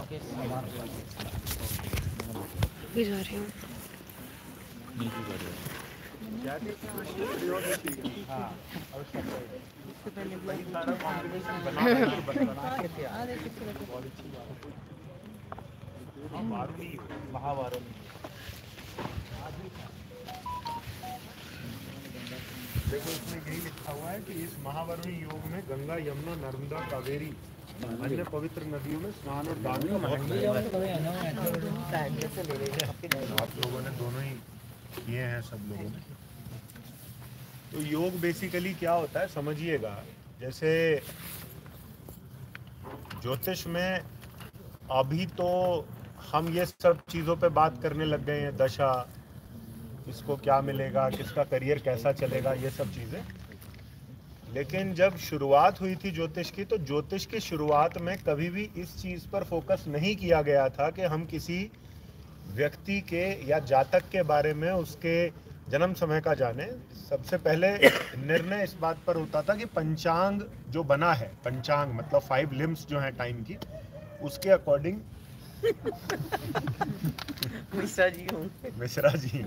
भी जा रही हूँ। देखो इसमें यही लिखा हुआ है कि इस महावरुणी योग में गंगा, यमुना, नर्मदा, कावेरी अन्य पवित्र नदियों में स्नान और दान का बहुत महत्व है। आप लोगों ने दोनों ही किए हैं, सब लोगों ने। तो योग बेसिकली क्या होता है समझिएगा, जैसे ज्योतिष में अभी तो हम ये सब चीज़ों पे बात करने लग गए हैं, दशा, किसको क्या मिलेगा, किसका करियर कैसा चलेगा, ये सब चीज़ें। लेकिन जब शुरुआत हुई थी ज्योतिष की, तो ज्योतिष की शुरुआत में कभी भी इस चीज़ पर फोकस नहीं किया गया था कि हम किसी व्यक्ति के या जातक के बारे में उसके जन्म समय का जाने। सबसे पहले निर्णय इस बात पर होता था कि पंचांग जो बना है, पंचांग मतलब 5 लिम्स जो हैं टाइम की, उसके अकॉर्डिंग मिश्रा जी हूँ। मिश्रा जी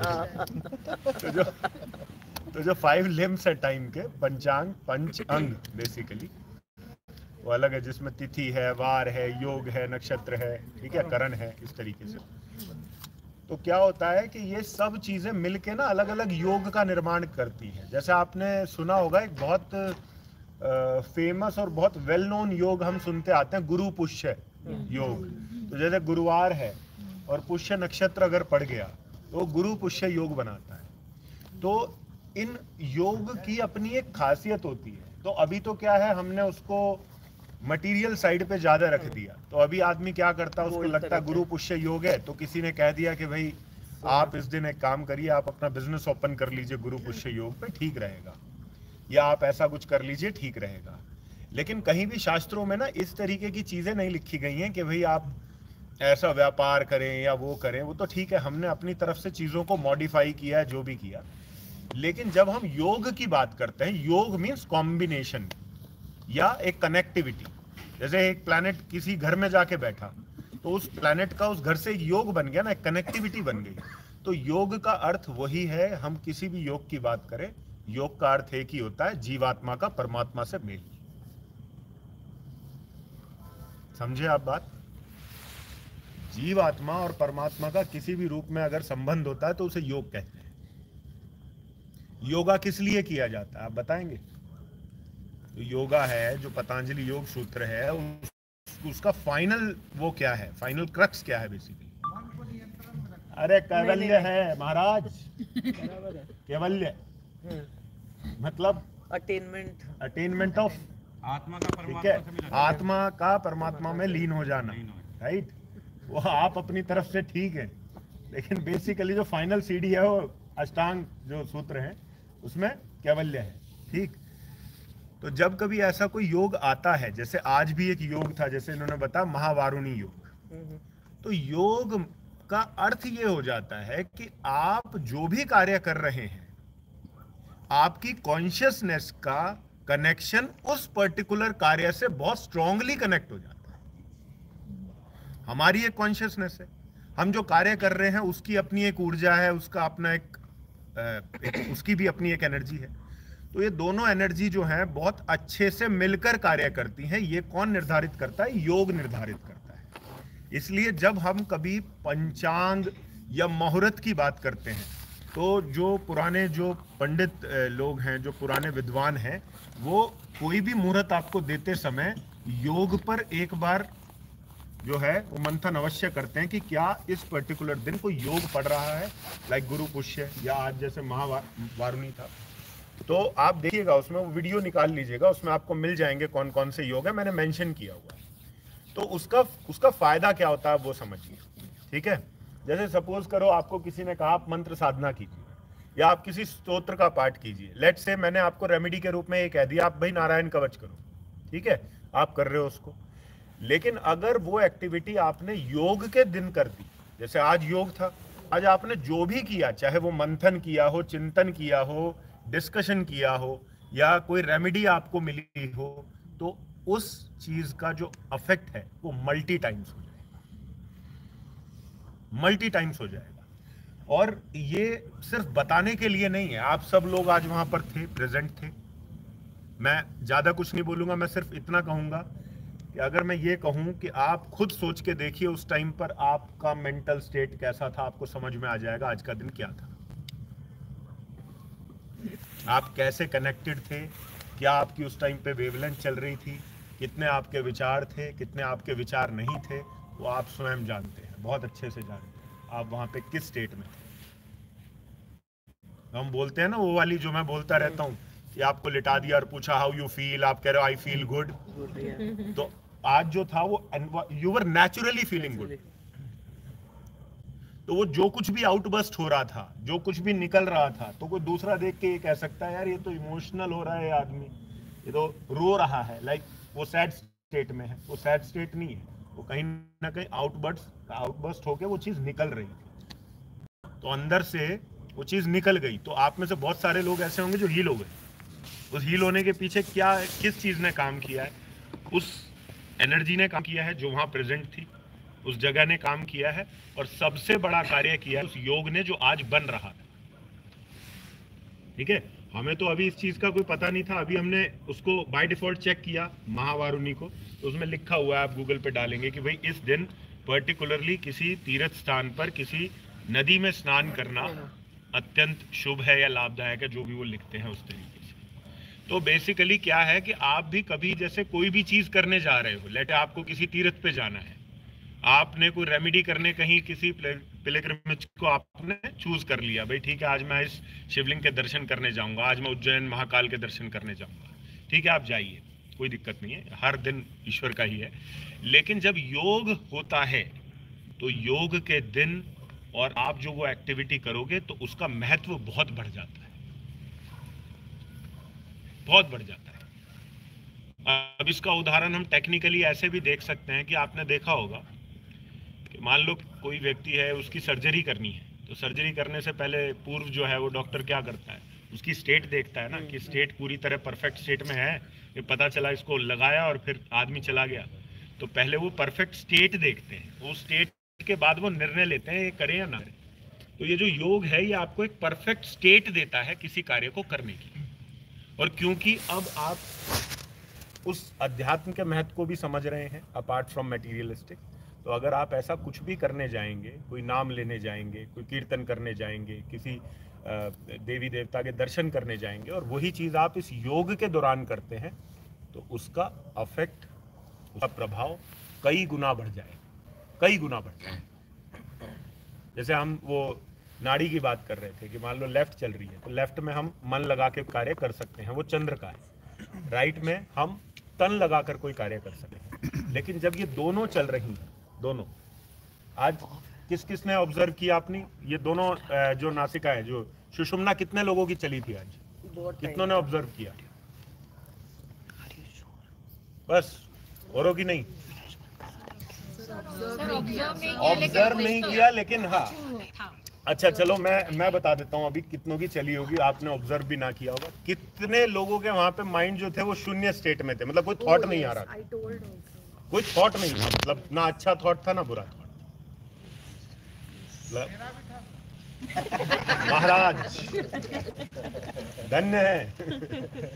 तो जो 5 लिम्स है टाइम के, पंचांग, पंच अंग बेसिकली वो अलग है, जिसमें तिथि है, वार है, योग है, नक्षत्र है, ठीक है, करण है, इस तरीके से। तो क्या होता है कि ये सब चीजें मिलके ना अलग अलग योग का निर्माण करती हैं। जैसे आपने सुना होगा एक बहुत फेमस और बहुत वेल नोन योग हम सुनते आते हैं, गुरु पुष्य योग। तो जैसे गुरुवार है और पुष्य नक्षत्र अगर पड़ गया तो गुरु पुष्य योग बनाता है। तो इन योग की अपनी एक खासियत होती है। तो अभी तो क्या है, हमने उसको मटेरियल साइड पे ज्यादा रख दिया। तो अभी आदमी क्या करता है, उसको लगता है गुरु पुष्य योग है, तो किसी ने कह दिया कि भाई आप इस दिन एक काम करिए, आप अपना बिजनेस ओपन कर लीजिए गुरु पुष्य योग पे, ठीक रहेगा, या आप ऐसा कुछ कर लीजिए, ठीक रहेगा। लेकिन कहीं भी शास्त्रों में ना इस तरीके की चीजें नहीं लिखी गई हैं कि भाई आप ऐसा व्यापार करें या वो करें। वो तो ठीक है, हमने अपनी तरफ से चीजों को मॉडिफाई किया है, जो भी किया। लेकिन जब हम योग की बात करते हैं, योग मीन्स कॉम्बिनेशन या एक कनेक्टिविटी। जैसे एक प्लैनेट किसी घर में जाके बैठा, तो उस प्लैनेट का उस घर से एक योग बन गया ना, एक कनेक्टिविटी बन गई। तो योग का अर्थ वही है। हम किसी भी योग की बात करें, योग का अर्थ एक ही होता है, जीवात्मा का परमात्मा से मेल। समझे आप बात? जीवात्मा और परमात्मा का किसी भी रूप में अगर संबंध होता है तो उसे योग कहते हैं। योगा किस लिए किया जाता है आप बताएंगे? तो योगा है, जो पतंजलि योग सूत्र है, उसका फाइनल वो क्या है, फाइनल क्रक्स क्या है बेसिकली? अरे कैवल्य है महाराज, कैवल्य मतलब अटेनमेंट ऑफ आत्मा का ठीक है, परमात्मा से आत्मा का परमात्मा में लीन हो जाना, राइट। वो आप अपनी तरफ से ठीक है, लेकिन बेसिकली जो फाइनल सीढ़ी है वो अष्टांग जो सूत्र है उसमें कैवल्य है, ठीक। तो जब कभी ऐसा कोई योग आता है, जैसे आज भी एक योग था, जैसे इन्होंने बताया महावारुणी योग, तो योग का अर्थ ये हो जाता है कि आप जो भी कार्य कर रहे हैं, आपकी कॉन्शियसनेस का कनेक्शन उस पर्टिकुलर कार्य से बहुत स्ट्रांगली कनेक्ट हो जाता है। हमारी एक कॉन्शियसनेस है, हम जो कार्य कर रहे हैं उसकी अपनी एक ऊर्जा है, उसका अपना एक उसकी भी अपनी एक एनर्जी है। तो ये दोनों एनर्जी जो है बहुत अच्छे से मिलकर कार्य करती हैं। ये कौन निर्धारित करता है? योग निर्धारित करता है। इसलिए जब हम कभी पंचांग या मुहूर्त की बात करते हैं, तो जो पुराने जो पंडित लोग हैं, जो पुराने विद्वान हैं, वो कोई भी मुहूर्त आपको देते समय योग पर एक बार जो है वो मंथन अवश्य करते हैं कि क्या इस पर्टिकुलर दिन कोई योग पड़ रहा है, लाइक गुरु पुष्य या आज जैसे महावारुणी था। तो आप देखिएगा, उसमें वो वीडियो निकाल लीजिएगा, उसमें आपको मिल जाएंगे कौन कौन से योग है, मैंने मेंशन किया हुआ है। तो उसका फायदा क्या होता है वो समझिए, ठीक है। जैसे सपोज करो आपको किसी ने कहा आप मंत्र साधना कीजिए या आप किसी स्तोत्र का पाठ कीजिए। लेट्स से मैंने आपको रेमेडी के रूप में ये कह दिया आप भाई नारायण कवच करो, ठीक है, आप कर रहे हो उसको। लेकिन अगर वो एक्टिविटी आपने योग के दिन कर दी, जैसे आज योग था, आज आपने जो भी किया, चाहे वो मंथन किया हो, चिंतन किया हो, डिस्कशन किया हो, या कोई रेमेडी आपको मिली हो, तो उस चीज का जो अफेक्ट है वो मल्टी टाइम्स हो जाए। मल्टी टाइम्स हो जाएगा। और ये सिर्फ बताने के लिए नहीं है, आप सब लोग आज वहां पर थे, प्रेजेंट थे। मैं ज्यादा कुछ नहीं बोलूंगा, मैं सिर्फ इतना कहूंगा कि अगर मैं ये कहूं कि आप खुद सोच के देखिए उस टाइम पर आपका मेंटल स्टेट कैसा था, आपको समझ में आ जाएगा आज का दिन क्या था। आप कैसे कनेक्टेड थे, क्या आपकी उस टाइम पे वेवलेंथ चल रही थी, कितने आपके विचार थे, कितने आपके विचार नहीं थे, वो आप स्वयं जानते हैं, बहुत अच्छे से जानते हैं आप वहां पे किस स्टेट में थे। हम बोलते हैं ना वो वाली जो मैं बोलता रहता हूँ कि आपको लिटा दिया और पूछा हाउ यू फील, आप कह रहे हो आई फील गुड। तो आज जो था वो you were naturally feeling good. तो वो जो कुछ भी आउटबर्स्ट हो रहा था, जो कुछ भी निकल रहा था, तो कोई दूसरा देख के ये कह सकता है यार ये तो इमोशनल हो रहा है आदमी, ये तो रो रहा है, लाइक वो सैड स्टेट में है। वो सैड स्टेट नहीं है, वो कहीं ना कहीं आउटबर्स्ट होके वो चीज निकल रही थी, तो अंदर से वो चीज निकल गई। तो आप में से बहुत सारे लोग ऐसे होंगे जो हील हो गए। उस हील होने के पीछे क्या, किस चीज ने काम किया है? उस एनर्जी ने काम किया है जो वहां प्रेजेंट थी, उस जगह ने काम किया है, और सबसे बड़ा कार्य किया है उस योग ने जो आज बन रहा है। ठीक है, हमें तो अभी इस चीज का कोई पता नहीं था, अभी हमने उसको बाय डिफॉल्ट चेक किया महावारुणी को, तो उसमें लिखा हुआ है, आप गूगल पे डालेंगे कि भाई इस दिन पर्टिकुलरली किसी तीर्थ स्थान पर किसी नदी में स्नान करना अत्यंत शुभ है या लाभदायक है, जो भी वो लिखते हैं उस तरीके से। तो बेसिकली क्या है कि आप भी कभी जैसे कोई भी चीज करने जा रहे हो, लेट आपको किसी तीर्थ पे जाना है, आपने कोई रेमेडी करने कहीं किसी पिलग्रिमेज को आपने चूज कर लिया, भाई ठीक है आज मैं इस शिवलिंग के दर्शन करने जाऊंगा, आज मैं उज्जैन महाकाल के दर्शन करने जाऊंगा, ठीक है आप जाइए, कोई दिक्कत नहीं है, हर दिन ईश्वर का ही है। लेकिन जब योग होता है तो योग के दिन और आप जो वो एक्टिविटी करोगे तो उसका महत्व बहुत बढ़ जाता है, बहुत बढ़ जाता है। अब इसका उदाहरण हम टेक्निकली ऐसे भी देख सकते हैं कि आपने देखा होगा कि मान लो कोई व्यक्ति है, उसकी सर्जरी करनी है, तो सर्जरी करने से पहले पूर्व जो है वो डॉक्टर क्या करता है, उसकी स्टेट देखता है ना कि स्टेट पूरी तरह परफेक्ट स्टेट में है, ये पता चला इसको लगाया और फिर आदमी चला गया, तो पहले वो परफेक्ट स्टेट देखते हैं, वो स्टेट के बाद वो निर्णय लेते हैं ये करें या ना करें। तो ये जो योग है ये आपको एक परफेक्ट स्टेट देता है किसी कार्य को करने की। और क्योंकि अब आप उस अध्यात्म के महत्व को भी समझ रहे हैं अपार्ट फ्रॉम मटेरियलिस्टिक, तो अगर आप ऐसा कुछ भी करने जाएंगे, कोई नाम लेने जाएंगे, कोई कीर्तन करने जाएंगे, किसी देवी देवता के दर्शन करने जाएंगे, और वही चीज आप इस योग के दौरान करते हैं, तो उसका अफेक्ट, उसका प्रभाव कई गुना बढ़ जाएगा, कई गुना बढ़ जाएगा। जैसे हम वो नाड़ी की बात कर रहे थे कि मान लो लेफ्ट चल रही है, तो लेफ्ट में हम मन लगा के कार्य कर सकते हैं, वो चंद्र का है। राइट में हम तन लगाकर कोई कार्य कर सकते हैं। लेकिन जब ये दोनों चल रही हैं, दोनों, आज किस किस ने ऑब्जर्व किया आपने, ये दोनों जो नासिका है, जो सुषुम्ना कितने लोगों की चली थी आज, कितनों ने ऑब्जर्व किया? बस, औरों की नहीं ऑब्जर्व नहीं किया, लेकिन हाँ अच्छा चलो मैं बता देता हूँ अभी कितनों की चली होगी, आपने ऑब्जर्व भी ना किया होगा। कितने लोगों के वहां पे माइंड जो थे वो शून्य स्टेट में थे, मतलब कोई थॉट नहीं आ रहा था, कोई थॉट नहीं था, मतलब ना अच्छा थॉट था ना बुरा थॉट। महाराज धन्य है।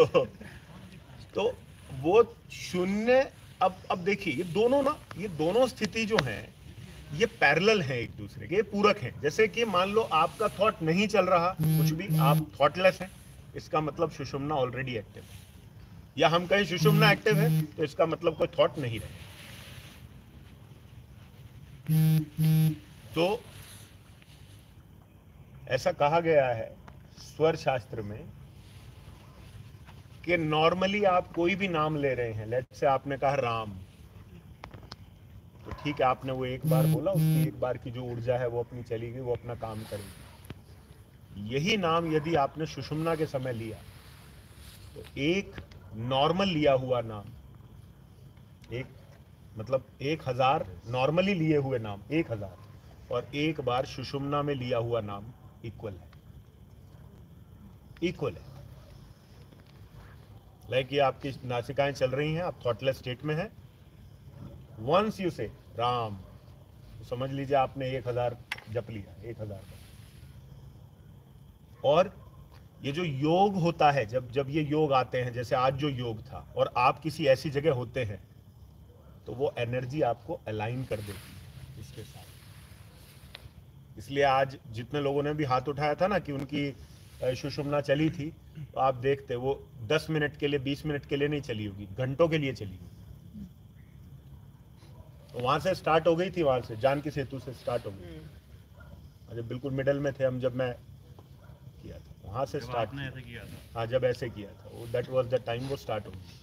तो वो शून्य, अब देखिए ये दोनों स्थिति जो है ये पैरेलल है एक दूसरे के, ये पूरक हैं। जैसे कि मान लो आपका थॉट नहीं चल रहा कुछ भी, आप थॉटलेस हैं, इसका मतलब सुषुम्ना ऑलरेडी एक्टिव है, या हम कहें सुषुम्ना एक्टिव है तो इसका मतलब कोई थॉट नहीं रहे। तो ऐसा कहा गया है स्वर शास्त्र में कि नॉर्मली आप कोई भी नाम ले रहे हैं, लेट्स से आपने कहा राम, तो ठीक है आपने वो एक बार बोला, उसकी एक बार की जो ऊर्जा है वो अपनी चली गई, वो अपना काम करेगी। यही नाम यदि आपने सुषुम्ना के समय लिया तो एक नॉर्मल लिया हुआ नाम, एक मतलब 1000 नॉर्मली लिए हुए नाम 1000 और एक बार सुषुम्ना में लिया हुआ नाम इक्वल है, इक्वल है। लाइक ये आपकी नासिकाएं चल रही हैं, आप थॉटलेस स्टेट में हैं, वंस यू से राम, समझ लीजिए आपने 1000 जप लिया, 1000 का। और ये जो योग होता है, जब ये योग आते हैं, जैसे आज जो योग था, और आप किसी ऐसी जगह होते हैं तो वो एनर्जी आपको अलाइन कर देती है इसके साथ। इसलिए आज जितने लोगों ने भी हाथ उठाया था ना कि उनकी सुषुम्ना चली थी, तो आप देखते वो 10 मिनट के लिए, 20 मिनट के लिए नहीं चली होगी, घंटों के लिए चली होगी। तो वहां से स्टार्ट हो गई थी, वहां से जानकी सेतु से स्टार्ट हो गई। अरे बिल्कुल मिडल में थे हम जब मैं किया था, वहां से स्टार्ट किया था। हाँ, जब ऐसे किया था वो, दैट वाज द टाइम वो स्टार्ट हो गई।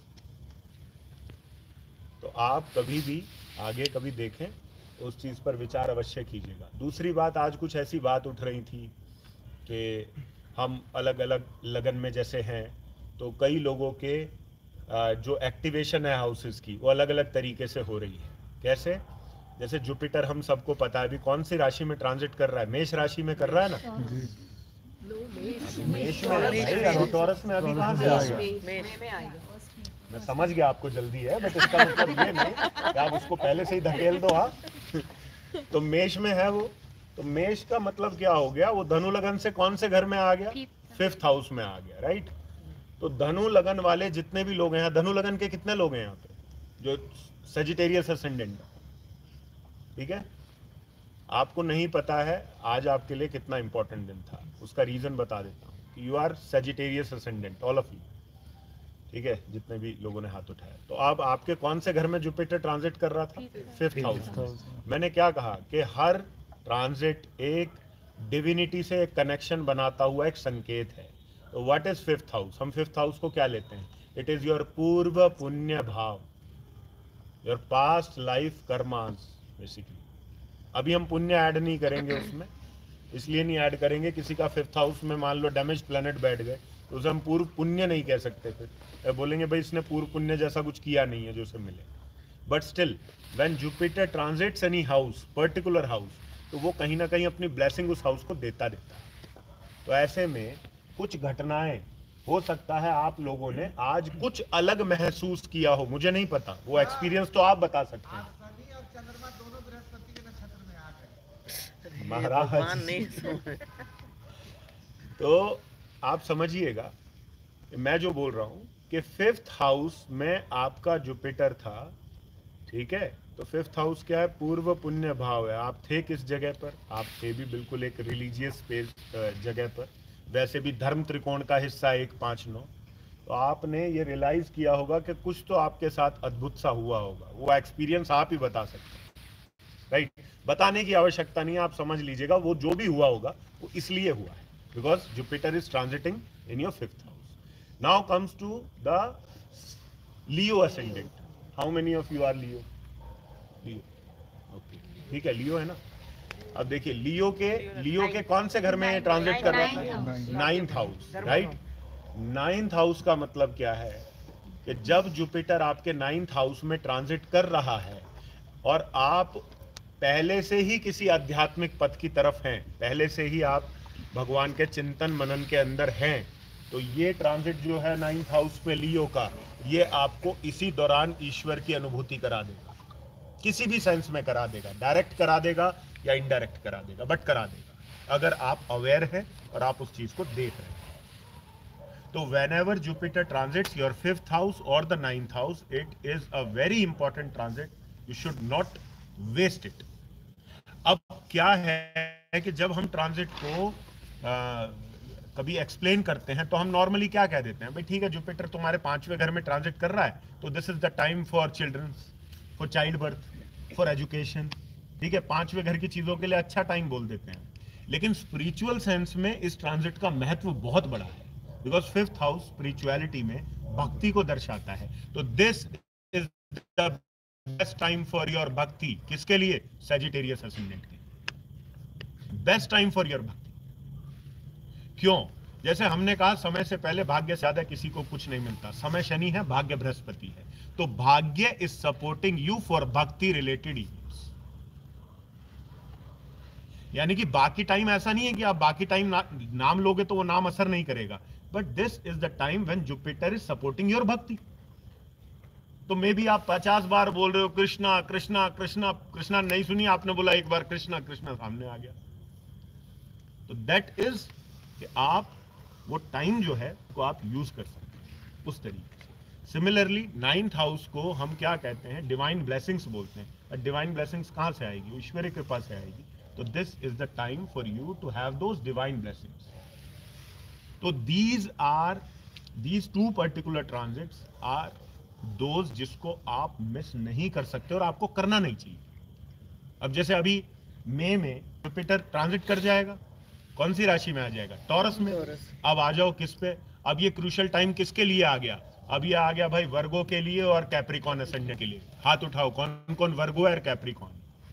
तो आप कभी भी आगे कभी देखें तो उस चीज़ पर विचार अवश्य कीजिएगा। दूसरी बात, आज कुछ ऐसी बात उठ रही थी कि हम अलग अलग लगन में जैसे हैं, तो कई लोगों के जो एक्टिवेशन है हाउसेस की, वो अलग अलग तरीके से हो रही है। कैसे? जैसे जुपिटर हम सबको पता है अभी कौन सी राशि में ट्रांजिट कर रहा है, मेष राशि में कर रहा है ना। मेष में, टॉरस में अभी कहाँ से आ गया? मैं समझ गया आपको जल्दी है, बट इसका मतलब ये नहीं कि आप उसको पहले से ही धकेल दो। हाँ, तो मेष में है वो, तो मेष का मतलब क्या हो गया, वो धनु लगन से कौन से घर में आ गया? 5th हाउस में आ गया, राइट। तो धनु लगन वाले जितने भी लोग हैं, धनु लगन के कितने लोग हैं यहाँ पे जो सजिटेरियस असेंडेंट, ठीक है? आपको नहीं पता है आज आपके लिए कितना इंपॉर्टेंट दिन था, उसका रीजन बता देता हूँ। You are Sagittarius ascendant, all of you, ठीक है, जितने भी लोगों ने हाथ उठाया। तो अब आपके कौन से घर में जुपिटर ट्रांजिट कर रहा था? 5th house. मैंने क्या कहा कि हर ट्रांजिट एक डिविनिटी से एक कनेक्शन बनाता हुआ एक संकेत है। तो व्हाट इज 5th हाउस? हम 5th हाउस को क्या लेते हैं? इट इज योर पूर्व पुण्य भाव, your past life karmas basically. अभी हम पुण्य ऐड नहीं करेंगे उसमें, इसलिए नहीं ऐड करेंगे, किसी का 5th हाउस में मान लो डैमेज प्लैनेट बैठ गए तो उसे हम पूर्व पुण्य नहीं कह सकते, फिर बोलेंगे भाई इसने पूर्व पुण्य जैसा कुछ किया नहीं है जो उसे मिले। But still when Jupiter transits any house, particular house, तो वो कहीं ना कहीं अपनी ब्लेसिंग उस हाउस को देता है। तो ऐसे में कुछ घटनाएं हो सकता है आप लोगों ने आज कुछ अलग महसूस किया हो, मुझे नहीं पता, वो एक्सपीरियंस तो आप बता सकते हैं। महाराज तो आप समझिएगा मैं जो बोल रहा हूं कि 5th हाउस में आपका जुपिटर था, ठीक है। तो 5th हाउस क्या है? पूर्व पुण्य भाव है। आप थे किस जगह पर? आप थे भी बिल्कुल एक रिलीजियस जगह पर, वैसे भी धर्म त्रिकोण का हिस्सा 1, 5, 9। तो आपने ये रियलाइज किया होगा कि कुछ तो आपके साथ अद्भुत सा हुआ होगा, वो एक्सपीरियंस आप ही बता सकते हैं, राइट। बताने की आवश्यकता नहीं है, आप समझ लीजिएगा वो जो भी हुआ होगा वो इसलिए हुआ है, because Jupiter is transiting in your 5th house. Now comes to the Leo ascendant. How many of you are Leo? Leo. Okay. ठीक है, Leo है ना। अब देखिए लियो के कौन से घर में ट्रांजिट कर रहा है? 9th house, right. 9th house का मतलब क्या है कि जब जुपिटर आपके 9th हाउस में ट्रांजिट कर रहा है और आप पहले से ही किसी आध्यात्मिक पथ की तरफ हैं, पहले से ही आप भगवान के चिंतन मनन के अंदर हैं, तो ये ट्रांजिट जो है 9th हाउस में लियो का, ये आपको इसी दौरान ईश्वर की अनुभूति करा देगा, किसी भी सेंस में करा देगा, डायरेक्ट करा देगा या इनडायरेक्ट करा देगा, बट करा देगा अगर आप अवेयर हैं और आप उस चीज को देख रहे हैं। तो whenever Jupiter transits your 5th house or the 9th house, it is a very important transit. You should not waste it. अब क्या है कि जब हम ट्रांजिट को कभी एक्सप्लेन करते हैं तो हम नॉर्मली क्या कह देते हैं, भाई ठीक है जुपिटर तुम्हारे 5वें घर में ट्रांजिट कर रहा है तो this is the time for childrens, for child birth, for education, ठीक है। 5वें घर की चीजों के लिए अच्छा टाइम बोल देते हैं, लेकिन स्पिरिचुअल सेंस में इस ट्रांजिट का महत्व बहुत बड़ा है, बिकॉज 5th हाउस स्पिरिचुअलिटी में भक्ति को दर्शाता है। तो this is the best time for your bhakti. किसके लिए? सजिटेरियस असेंडेंट के। Best time for your bhakti. क्यों? जैसे हमने कहा समय से पहले भाग्य से ज्यादा किसी को कुछ नहीं मिलता। समय शनि है, भाग्य बृहस्पति है, तो bhagya is supporting you for bhakti related events. यानी कि बाकी टाइम ऐसा नहीं है कि आप बाकी टाइम नाम लोगे तो वो नाम असर नहीं करेगा, but this is the time when Jupiter is supporting your bhakti. तो मे भी आप 50 बार बोल रहे हो कृष्णा कृष्णा कृष्णा कृष्णा, नहीं सुनी आपने, बोला एक बार कृष्णा कृष्णा, सामने आ गया। तो दैट इज कि आप वो टाइम जो है को आप यूज कर सकते हैं उस तरीके से। सिमिलरली 9th हाउस को हम क्या कहते हैं, डिवाइन ब्लेसिंग्स बोलते हैं। डिवाइन ब्लेसिंग्स कहां से आएगी, ईश्वरीय कृपा से आएगी। तो this is the time for you to have those divine blessings. तो these two particular transits are those जिसको आप मिस नहीं कर सकते और आपको करना नहीं चाहिए। अब जैसे अभी मई में जुपिटर ट्रांजिट कर जाएगा, कौन सी राशि में आ जाएगा, टॉरस में। अब आ जाओ किस पे, अब ये क्रूशियल टाइम किसके लिए आ गया, अब ये आ गया भाई वर्गो के लिए और कैप्रिकॉन असेंडेंट के लिए। हाथ उठाओ कौन कौन वर्गो है और Capricorn.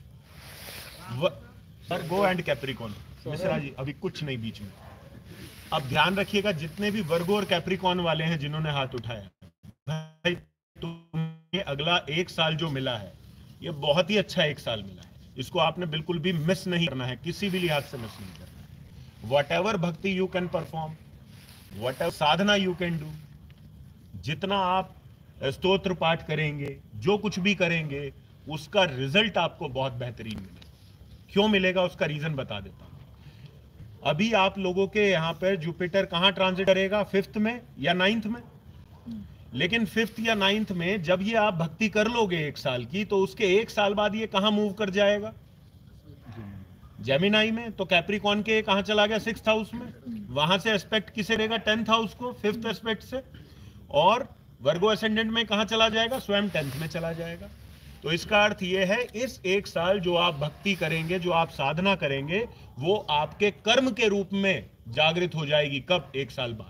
Virgo and Capricorn, Mishra ji अभी कुछ नहीं बीच में। अब ध्यान रखिएगा जितने भी वर्गो और कैप्रिकॉन वाले हैं जिन्होंने हाथ उठाया, भाई तुम्हें अगला एक साल जो मिला है ये बहुत ही अच्छा एक साल मिला है। इसको आपने बिल्कुल भी मिस नहीं करना है, किसी भी लिहाज से मिस नहीं करना है। Whatever bhakti you can perform, whatever sadhana you can do, जितना आप स्तोत्र पाठ करेंगे, जो कुछ भी करेंगे, उसका रिजल्ट आपको बहुत बेहतरीन मिलेगा। क्यों मिलेगा उसका रीजन बता देता हूं। अभी आप लोगों के यहां पर जुपिटर कहां ट्रांजिट करेगा, 5th में या 9th में। लेकिन 5th या 9th में जब ये आप भक्ति कर लोगे एक साल की, तो उसके एक साल बाद ये कहां मूव कर जाएगा, जेमिनाई में। तो कैप्रिकॉन के कहां चला गया, 6th हाउस में। वहां से एस्पेक्ट किसे देगा, 10th हाउस को, 5th एस्पेक्ट से। और वर्गो असेंडेंट में कहां चला जाएगा, स्वयं 10th में चला जाएगा। तो इसका अर्थ यह है इस एक साल जो आप भक्ति करेंगे, जो आप साधना करेंगे, वो आपके कर्म के रूप में जागृत हो जाएगी। कब, एक साल बाद।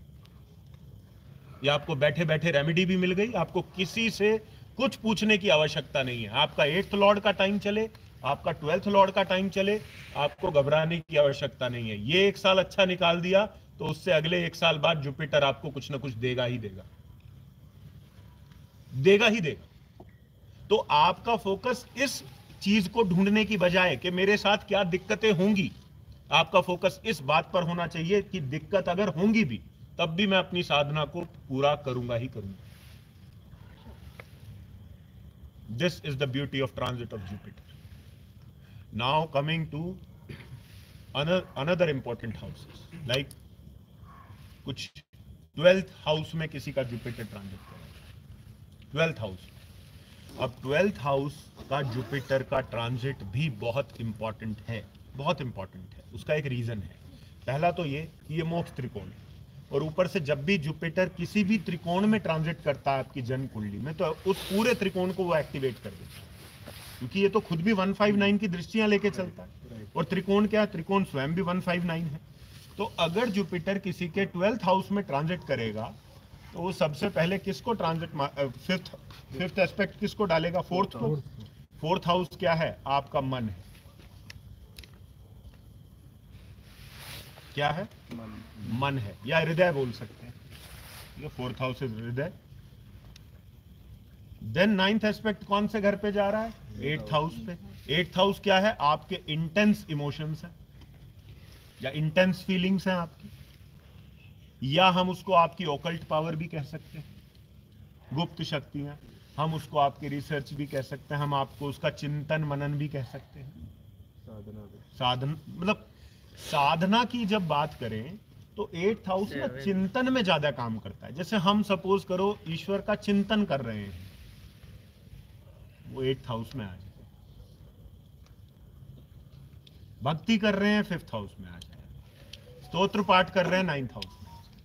ये आपको बैठे बैठे रेमेडी भी मिल गई, आपको किसी से कुछ पूछने की आवश्यकता नहीं है। आपका 8th लॉर्ड का टाइम चले, आपका 12th लॉर्ड का टाइम चले, आपको घबराने की आवश्यकता नहीं है। ये एक साल अच्छा निकाल दिया तो उससे अगले एक साल बाद जुपिटर आपको कुछ ना कुछ देगा ही देगा, देगा ही देगा। तो आपका फोकस इस चीज को ढूंढने की बजाय कि मेरे साथ क्या दिक्कतें होंगी, आपका फोकस इस बात पर होना चाहिए कि दिक्कत अगर होंगी भी तब भी मैं अपनी साधना को पूरा करूंगा ही करूंगा। This is the beauty of transit of Jupiter. Now coming to another important houses, like कुछ 12th हाउस में किसी का जुपिटर ट्रांजिट करेगा, 12th हाउस। अब 12th हाउस का जुपिटर का ट्रांजिट भी बहुत इंपॉर्टेंट है, बहुत इंपॉर्टेंट है। उसका एक रीजन है। पहला तो ये कि ये मोक्ष त्रिकोण है, और ऊपर से जब भी जुपिटर किसी भी त्रिकोण में ट्रांजिट करता है आपकी जन्म कुंडली में, तो उस पूरे त्रिकोण को वो एक्टिवेट कर देता है, क्योंकि ये तो खुद भी 159 की दृष्टियां लेके चलता है। और त्रिकोण क्या है, त्रिकोण स्वयं भी 159 है। तो अगर जुपिटर किसी के 12th हाउस में ट्रांजिट करेगा तो वो सबसे पहले किसको ट्रांजिट, फिफ्थ एस्पेक्ट किसको डालेगा, 4th को। 4th हाउस क्या है, आपका मन है। क्या है, मन है, या हृदय बोल सकते हैं। ये 4th house is hriday. Then 9th aspect कौन से घर पे जा रहा है, 8th हाउस पे। 8th हाउस क्या है, आपके इंटेंस इमोशंस है या इंटेंस फीलिंग्स हैं आपकी, या हम उसको आपकी ओकल्ट पावर भी कह सकते हैं, गुप्त शक्तियां। हम उसको आपकी रिसर्च भी कह सकते हैं, हम आपको उसका चिंतन मनन भी कह सकते हैं। साधन मतलब साधना की जब बात करें तो 8th हाउस ना चिंतन में ज्यादा काम करता है। जैसे हम सपोज करो ईश्वर का चिंतन कर रहे हैं, वो 8th हाउस में आ जाए। भक्ति कर रहे हैं, 5th हाउस में आ जाए। स्तोत्र पाठ कर रहे हैं, 9th हाउस में।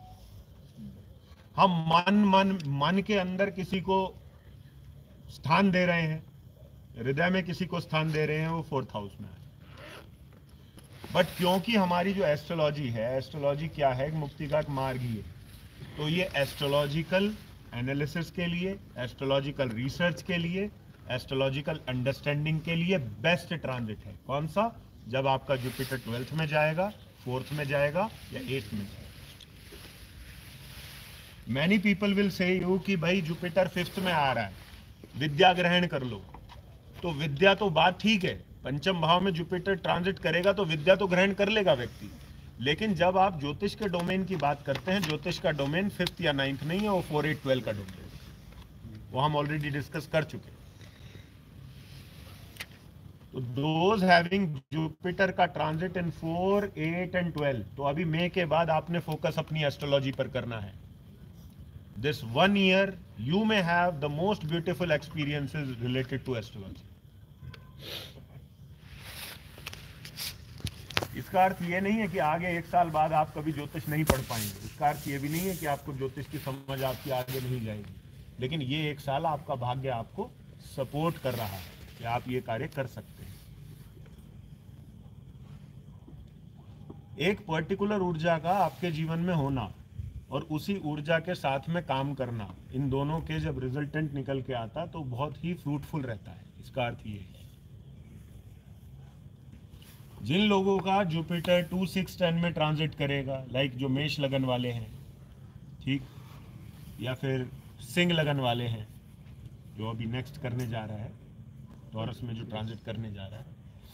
हम मन के अंदर किसी को स्थान दे रहे हैं, हृदय में किसी को स्थान दे रहे हैं, वो 4th हाउस में है। बट क्योंकि हमारी जो एस्ट्रोलॉजी है, एस्ट्रोलॉजी क्या है, मुक्ति का एक मार्ग ही है। तो ये एस्ट्रोलॉजिकल एनालिसिस के लिए, एस्ट्रोलॉजिकल रिसर्च के लिए, एस्ट्रोलॉजिकल अंडरस्टैंडिंग के लिए बेस्ट ट्रांजिट है। कौन सा, जब आपका जुपिटर 12th में जाएगा, 4th में जाएगा या 8th में जाएगा। Many people will say you कि भाई जुपिटर 5th में आ रहा है, विद्या ग्रहण कर लो। तो विद्या तो बात ठीक है, पंचम भाव में जुपिटर ट्रांजिट करेगा तो विद्या तो ग्रहण कर लेगा व्यक्ति। लेकिन जब आप ज्योतिष के डोमेन की बात करते हैं, ज्योतिष का डोमेन 5th या 9th नहीं है, वो 4, 8, 12 का डोमेन। वो हम ऑलरेडी डिस्कस कर चुके। तो दोज हैविंग जुपिटर का ट्रांजिट इन 4, 8 एंड 12, तो अभी मई के बाद आपने फोकस अपनी एस्ट्रोलॉजी पर करना है। This 1 year you may have the most beautiful experiences related to astrology. इसका अर्थ ये नहीं है कि आगे 1 साल बाद आप कभी ज्योतिष नहीं पढ़ पाएंगे। इसका अर्थ ये भी नहीं है कि आपको ज्योतिष की समझ आपकी आगे नहीं जाएगी। लेकिन ये 1 साल आपका भाग्य आपको सपोर्ट कर रहा है कि आप ये कार्य कर सकते हैं। एक पर्टिकुलर ऊर्जा का आपके जीवन में होना और उसी ऊर्जा के साथ में काम करना, इन दोनों के जब रिजल्टेंट निकल के आता तो बहुत ही फ्रूटफुल रहता है। इसका अर्थ ये है जिन लोगों का जुपिटर 2, 6, 10 में ट्रांजिट करेगा, लाइक जो मेष लगन वाले हैं, ठीक, या फिर सिंह लगन वाले हैं जो अभी नेक्स्ट करने जा रहा है, टॉरस में जो ट्रांजिट करने जा रहा है,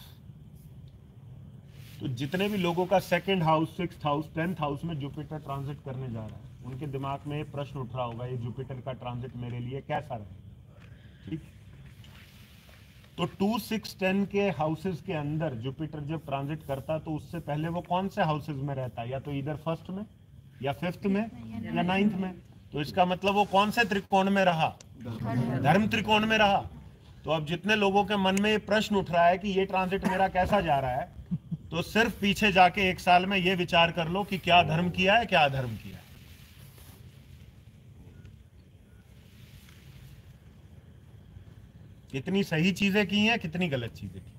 तो जितने भी लोगों का 2nd house, 6th house, 10th house में जुपिटर ट्रांजिट करने जा रहा है, उनके दिमाग में ये प्रश्न उठ रहा होगा, ये जुपिटर का ट्रांजिट मेरे लिए कैसा रहेगा। ठीक, तो 2, 6, 10 के हाउसेस के अंदर जुपिटर जब ट्रांजिट करता तो उससे पहले वो कौन से हाउसेस में रहता है, या तो इधर 1st में या 5th में या 9th में। तो इसका मतलब वो कौन से त्रिकोण में रहा, धर्म त्रिकोण में रहा। तो अब जितने लोगों के मन में ये प्रश्न उठ रहा है कि ये ट्रांजिट मेरा कैसा जा रहा है, तो सिर्फ पीछे जाके 1 साल में ये विचार कर लो कि क्या धर्म किया है, क्या अधर्म किया है। कितनी सही चीजें की हैं, कितनी गलत चीजें की।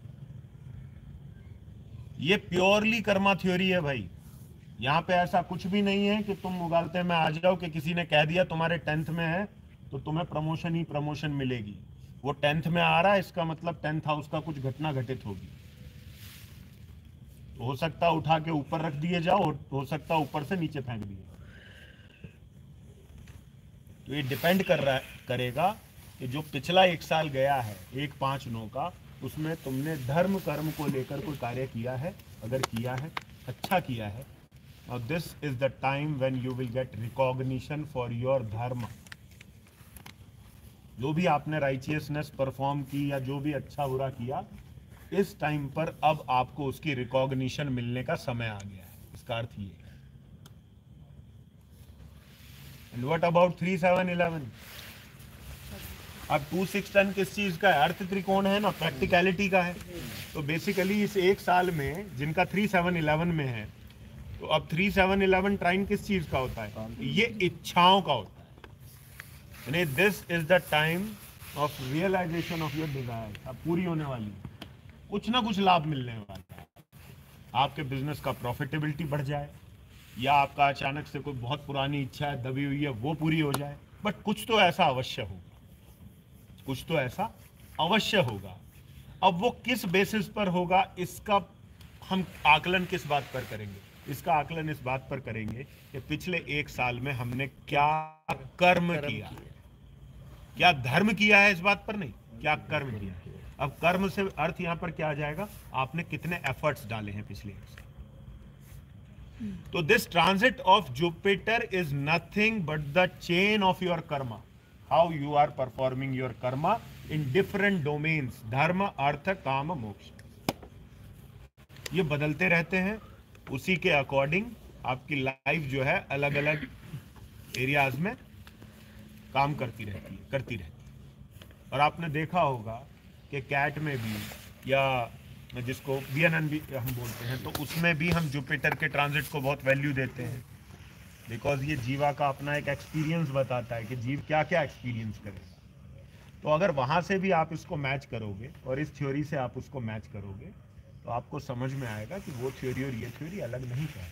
ये प्योरली कर्मा थ्योरी है भाई। यहां पे ऐसा कुछ भी नहीं है कि तुम उगालते में आ जाओ कि किसी ने कह दिया तुम्हारे 10th में है तो तुम्हें प्रमोशन ही प्रमोशन मिलेगी। वो 10th में आ रहा है, इसका मतलब 10th हाउस का कुछ घटना घटित होगी। तो हो सकता है उठा के ऊपर रख दिए जाओ, हो सकता है ऊपर से नीचे फेंक दिए। तो ये डिपेंड करेगा कि जो पिछला 1 साल गया है 1, 5, 9 का, उसमें तुमने धर्म कर्म को लेकर कोई कार्य किया है। अगर किया है, अच्छा किया है, now this is the time when you will get recognition for your dharma। जो भी आपने राइचियसनेस परफॉर्म की या जो भी अच्छा बुरा किया, इस टाइम पर अब आपको उसकी रिकॉग्निशन मिलने का समय आ गया है। इसका अर्थ ये है। And what about 3, 7, 11? अब 2, 6, 10 किस चीज का है? अर्थ त्रिकोण है ना, प्रैक्टिकलिटी का है। तो बेसिकली इस 1 साल में जिनका 3, 7, 11 में है, तो अब 3, 7, 11 ट्राइन किस चीज का होता है? ये इच्छाओं का होता है। यानी this is the time of realization of your desire. अब पूरी होने वाली है, कुछ ना कुछ लाभ मिलने वाला है। आपके बिजनेस का प्रॉफिटेबिलिटी बढ़ जाए, या आपका अचानक से कोई बहुत पुरानी इच्छा है, दबी हुई है, वो पूरी हो जाए। बट कुछ तो ऐसा अवश्य होगा, कुछ तो ऐसा अवश्य होगा। अब वो किस बेसिस पर होगा, इसका हम आकलन किस बात पर करेंगे? इसका आकलन इस बात पर करेंगे कि पिछले 1 साल में हमने क्या कर्म किया, क्या धर्म किया है, इस बात पर नहीं, क्या कर्म किया है। अब कर्म से अर्थ यहां पर क्या आ जाएगा? आपने कितने एफर्ट्स डाले हैं पिछले 1 साल। तो this transit of Jupiter is nothing but the chain of your karma, how you are performing your karma in different domains, dharma, artha, काम, मोक्ष। ये बदलते रहते हैं, उसी के अकॉर्डिंग आपकी लाइफ जो है अलग अलग एरियाज में काम करती रहती है। और आपने देखा होगा कि कैट में भी, या जिसको VNN भी हम बोलते हैं, तो उसमें भी हम जुपिटर के ट्रांजिट को बहुत वैल्यू देते हैं, बिकॉज ये जीवा का अपना एक एक्सपीरियंस बताता है कि जीव क्या क्या एक्सपीरियंस करेगा। तो अगर वहां से भी आप इसको मैच करोगे और इस थ्योरी से आप उसको मैच करोगे, तो आपको समझ में आएगा कि वो थ्योरी और ये थ्योरी अलग नहीं कह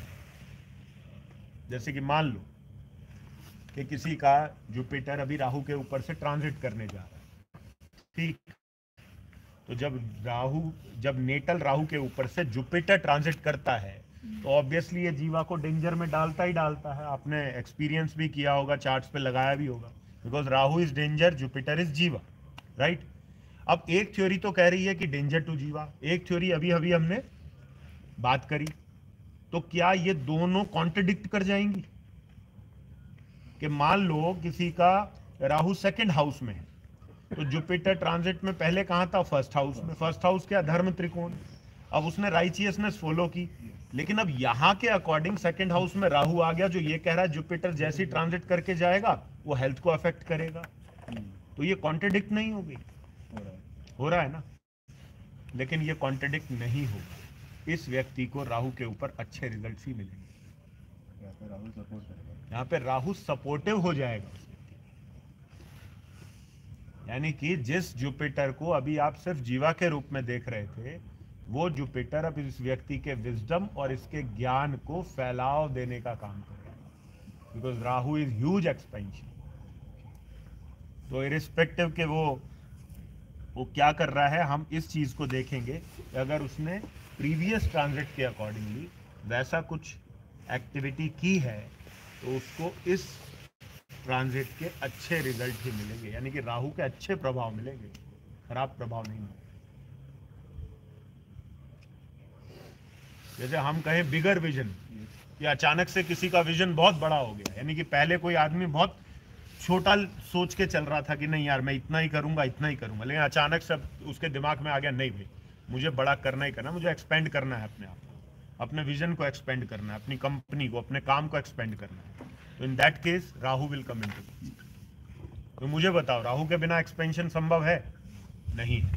रहा। जैसे कि मान लो कि किसी का जुपिटर अभी राहु के ऊपर से ट्रांजिट करने जा रहा है, ठीक। तो जब नेटल राहु के ऊपर से जुपिटर ट्रांजिट करता है, तो ऑब्वियसली ये जीवा को डेंजर में डालता ही डालता है। आपने एक्सपीरियंस भी किया होगा, चार्ट्स पे लगाया भी होगा, because Rahu is danger, Jupiter is jiva, right. अब एक थ्योरी तो कह रही है कि डेंजर टू जीवा, एक थ्योरी अभी अभी हमने बात करी। तो क्या ये दोनों कॉन्ट्रडिक्ट कर जाएंगी? कि मान लो किसी का राहु सेकंड हाउस में है, तो जुपिटर ट्रांजिट में पहले कहाँ था? फर्स्ट हाउस में। फर्स्ट हाउस क्या? धर्म त्रिकोण। अब उसने राइचियसनेस फॉलो की, लेकिन अब यहाँ के अकॉर्डिंग सेकंड हाउस में राहु आ गया, जो ये कह रहा है जुपिटर जैसे ही ट्रांजिट करके जाएगा वो हेल्थ को अफेक्ट करेगा। तो ये कॉन्ट्रडिक्ट नहीं हो गई? हो रहा है ना। लेकिन ये कॉन्ट्रडिक्ट नहीं होगा, इस व्यक्ति को राहु के ऊपर अच्छे रिजल्ट्स ही मिलेंगे। यहाँ पे राहु सपोर्टिव हो जाएगा उस व्यक्ति को। यानी कि जिस जुपिटर को अभी आप सिर्फ जीवा के रूप में देख रहे थे, वो जुपिटर अब इस व्यक्ति के विजडम और इसके ज्ञान को फैलाव देने का काम करेगा, because Rahu is huge expansion. तो इरिस्पेक्टिव के वो क्या कर रहा है, हम इस चीज को देखेंगे कि अगर उसने प्रीवियस ट्रांजिट के अकॉर्डिंगली वैसा कुछ एक्टिविटी की है तो उसको इस ट्रांजिट के अच्छे रिजल्ट ही मिलेंगे, यानी कि राहु के अच्छे प्रभाव मिलेंगे, खराब प्रभाव नहीं मिलेंगे। जैसे हम कहें बिगर विजन, कि अचानक से किसी का विजन बहुत बड़ा हो गया, यानी कि पहले कोई आदमी बहुत छोटा सोच के चल रहा था कि नहीं यार मैं इतना ही करूंगा, लेकिन अचानक से उसके दिमाग में आ गया नहीं भाई मुझे बड़ा करना ही करना, मुझे एक्सपेंड करना है अपने आप को, अपने विजन को एक्सपेंड करना है, अपनी कंपनी को, अपने काम को एक्सपेंड करना है। तो in that case Rahu will come into. तो मुझे बताओ, राहु के बिना एक्सपेंशन संभव है? नहीं है।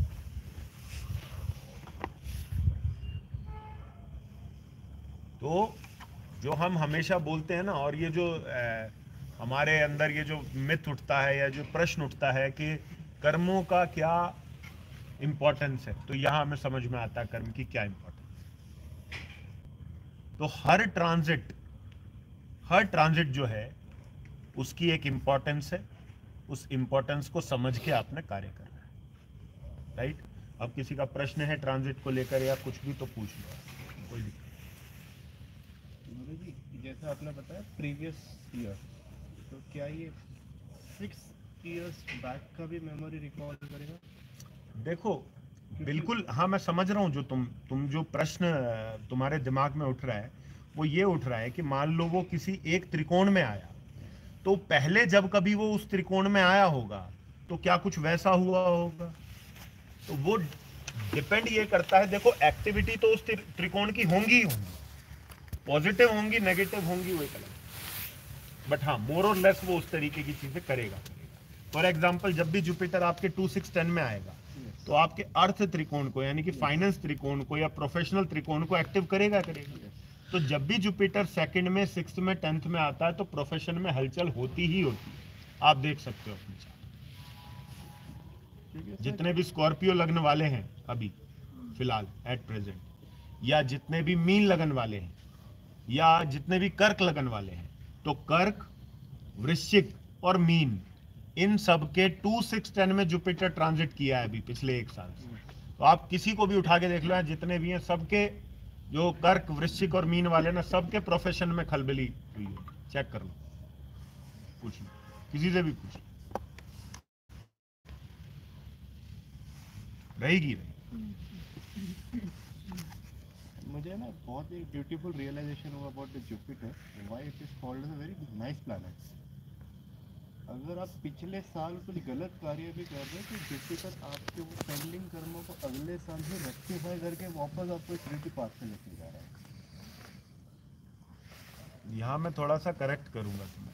तो जो हम हमेशा बोलते हैं ना, और ये जो हमारे अंदर ये जो मिथ उठता है या जो प्रश्न उठता है कि कर्मों का क्या इंपॉर्टेंस है, तो यहां हमें समझ में आता है कर्म की क्या इंपॉर्टेंस है। तो हर ट्रांजिट जो है उसकी एक इंपॉर्टेंस है, उस इंपॉर्टेंस को समझ के आपने कार्य करना है, राइट। अब किसी का प्रश्न है ट्रांजिट को लेकर या कुछ भी तो पूछ लो, कोई दिक्कत। जैसा आपने बताया प्रीवियस ईयर, तो क्या ये 6 इयर्स बैक का भी मेमोरी रिकॉल करेगा? देखो बिल्कुल, हाँ मैं समझ रहा हूँ जो तुम जो प्रश्न तुम्हारे दिमाग में उठ रहा है वो ये उठ रहा है कि मान लो वो किसी एक त्रिकोण में आया, तो पहले जब कभी वो उस त्रिकोण में आया होगा तो क्या कुछ वैसा हुआ होगा? तो वो डिपेंड ये करता है, देखो एक्टिविटी तो उस त्रिकोण की होंगी ही होंगी, पॉजिटिव होंगी नेगेटिव होंगी, वो एक अलग, बट हाँ मोर और लेस वो उस तरीके की चीजें करेगा। फॉर एग्जाम्पल जब भी जुपिटर आपके 2, 6, 10 में आएगा तो आपके अर्थ त्रिकोण को यानी कि फाइनेंस त्रिकोण को या प्रोफेशनल त्रिकोण को एक्टिव करेगा। तो जब भी जुपिटर सेकंड में, 6th में, 10th में आता है तो प्रोफेशन में हलचल होती ही होती है। आप देख सकते हो अपने चार्ट, जितने भी स्कॉर्पियो लगन वाले हैं अभी फिलहाल एट प्रेजेंट, या जितने भी मीन लगन वाले हैं, या जितने भी कर्क लगन वाले हैं, तो कर्क, वृश्चिक और मीन, इन सब के 2, 6, 10 में जुपिटर ट्रांजिट किया है अभी पिछले 1 साल से। तो आप किसी को भी उठा के देख लो, जितने भी हैं सबके, जो कर्क, वृश्चिक और मीन वाले ना, सबके प्रोफेशन में खलबली हुई है। चेक कर लो, पूछ लो, किसी से भी पूछ लो, रहेगी। मुझे ना बहुत एक ब्यूटीफुल रियलाइजेशन हुआ about the Jupiter, why it is called as a very nice planet. अगर आप पिछले साल कुछ गलत कार्य भी कर रहे हैं तो जुपिटर आपके वो पेंडिंग कर्मों को अगले साल ही रेक्टिफाई करके वापस आपको एक क्रिएटिव पाथ पे लेके जा रहा है। यहाँ मैं थोड़ा सा करेक्ट करूंगा तुम्हें।